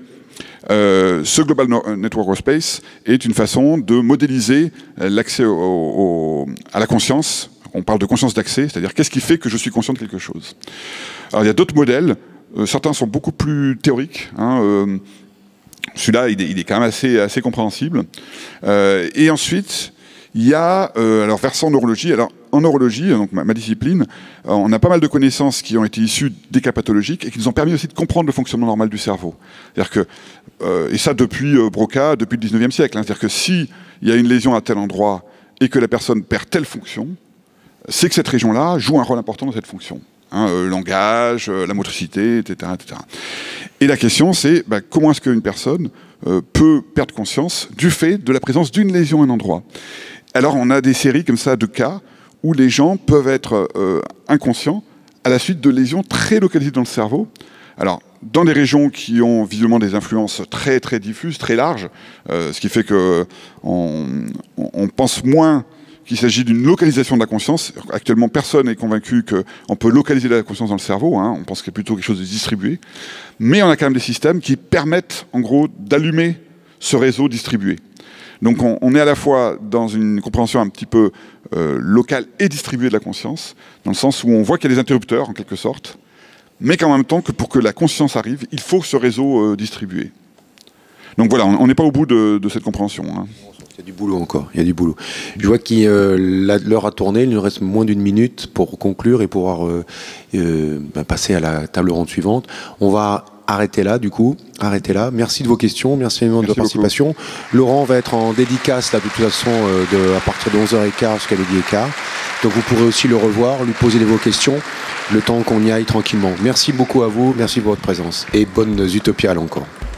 Speaker 2: Euh, ce Global Network Workspace est une façon de modéliser l'accès au, au, à la conscience. On parle de conscience d'accès, c'est-à-dire qu'est-ce qui fait que je suis conscient de quelque chose. Alors il y a d'autres modèles, euh, certains sont beaucoup plus théoriques. Hein, euh, celui-là, il est, il est quand même assez, assez compréhensible. Euh, et ensuite, il y a, euh, alors versant neurologie, alors en neurologie, donc ma, ma discipline, euh, on a pas mal de connaissances qui ont été issues des cas pathologiques et qui nous ont permis aussi de comprendre le fonctionnement normal du cerveau. C'est-à-dire que, euh, et ça depuis euh, Broca, depuis le dix-neuvième siècle, hein, c'est-à-dire que s'il y a une lésion à tel endroit et que la personne perd telle fonction, c'est que cette région-là joue un rôle important dans cette fonction. Hein, euh, langage, euh, la motricité, et cetera, et cetera. Et la question, c'est bah, comment est-ce qu'une personne euh, peut perdre conscience du fait de la présence d'une lésion à un endroit. alors on a des séries comme ça de cas où les gens peuvent être euh, inconscients à la suite de lésions très localisées dans le cerveau. Alors, dans des régions qui ont visiblement des influences très très diffuses, très larges, euh, ce qui fait que on, on pense moins qu'il s'agit d'une localisation de la conscience. Actuellement, personne n'est convaincu qu'on peut localiser la conscience dans le cerveau. Hein. On pense qu'il y a plutôt quelque chose de distribué. Mais on a quand même des systèmes qui permettent, en gros, d'allumer ce réseau distribué. Donc on, on est à la fois dans une compréhension un petit peu euh, locale et distribuée de la conscience, dans le sens où on voit qu'il y a des interrupteurs, en quelque sorte, mais qu'en même temps, que pour que la conscience arrive, il faut ce réseau euh, distribué. Donc voilà, on n'est pas au bout de, de cette compréhension. Hein.
Speaker 1: Il y a du boulot encore, il y a du boulot. Je vois que euh, l'heure a tourné, il nous reste moins d'une minute pour conclure et pouvoir euh, euh, bah, passer à la table ronde suivante. On va arrêter là, du coup, arrêter là. Merci de vos questions, merci énormément de votre participation. Beaucoup. Laurent va être en dédicace, là, de toute façon, euh, de, à partir de onze heures quinze jusqu'à midi et quart. Donc vous pourrez aussi le revoir, lui poser vos questions, le temps qu'on y aille tranquillement. Merci beaucoup à vous, merci pour votre présence et bonnes utopiales encore.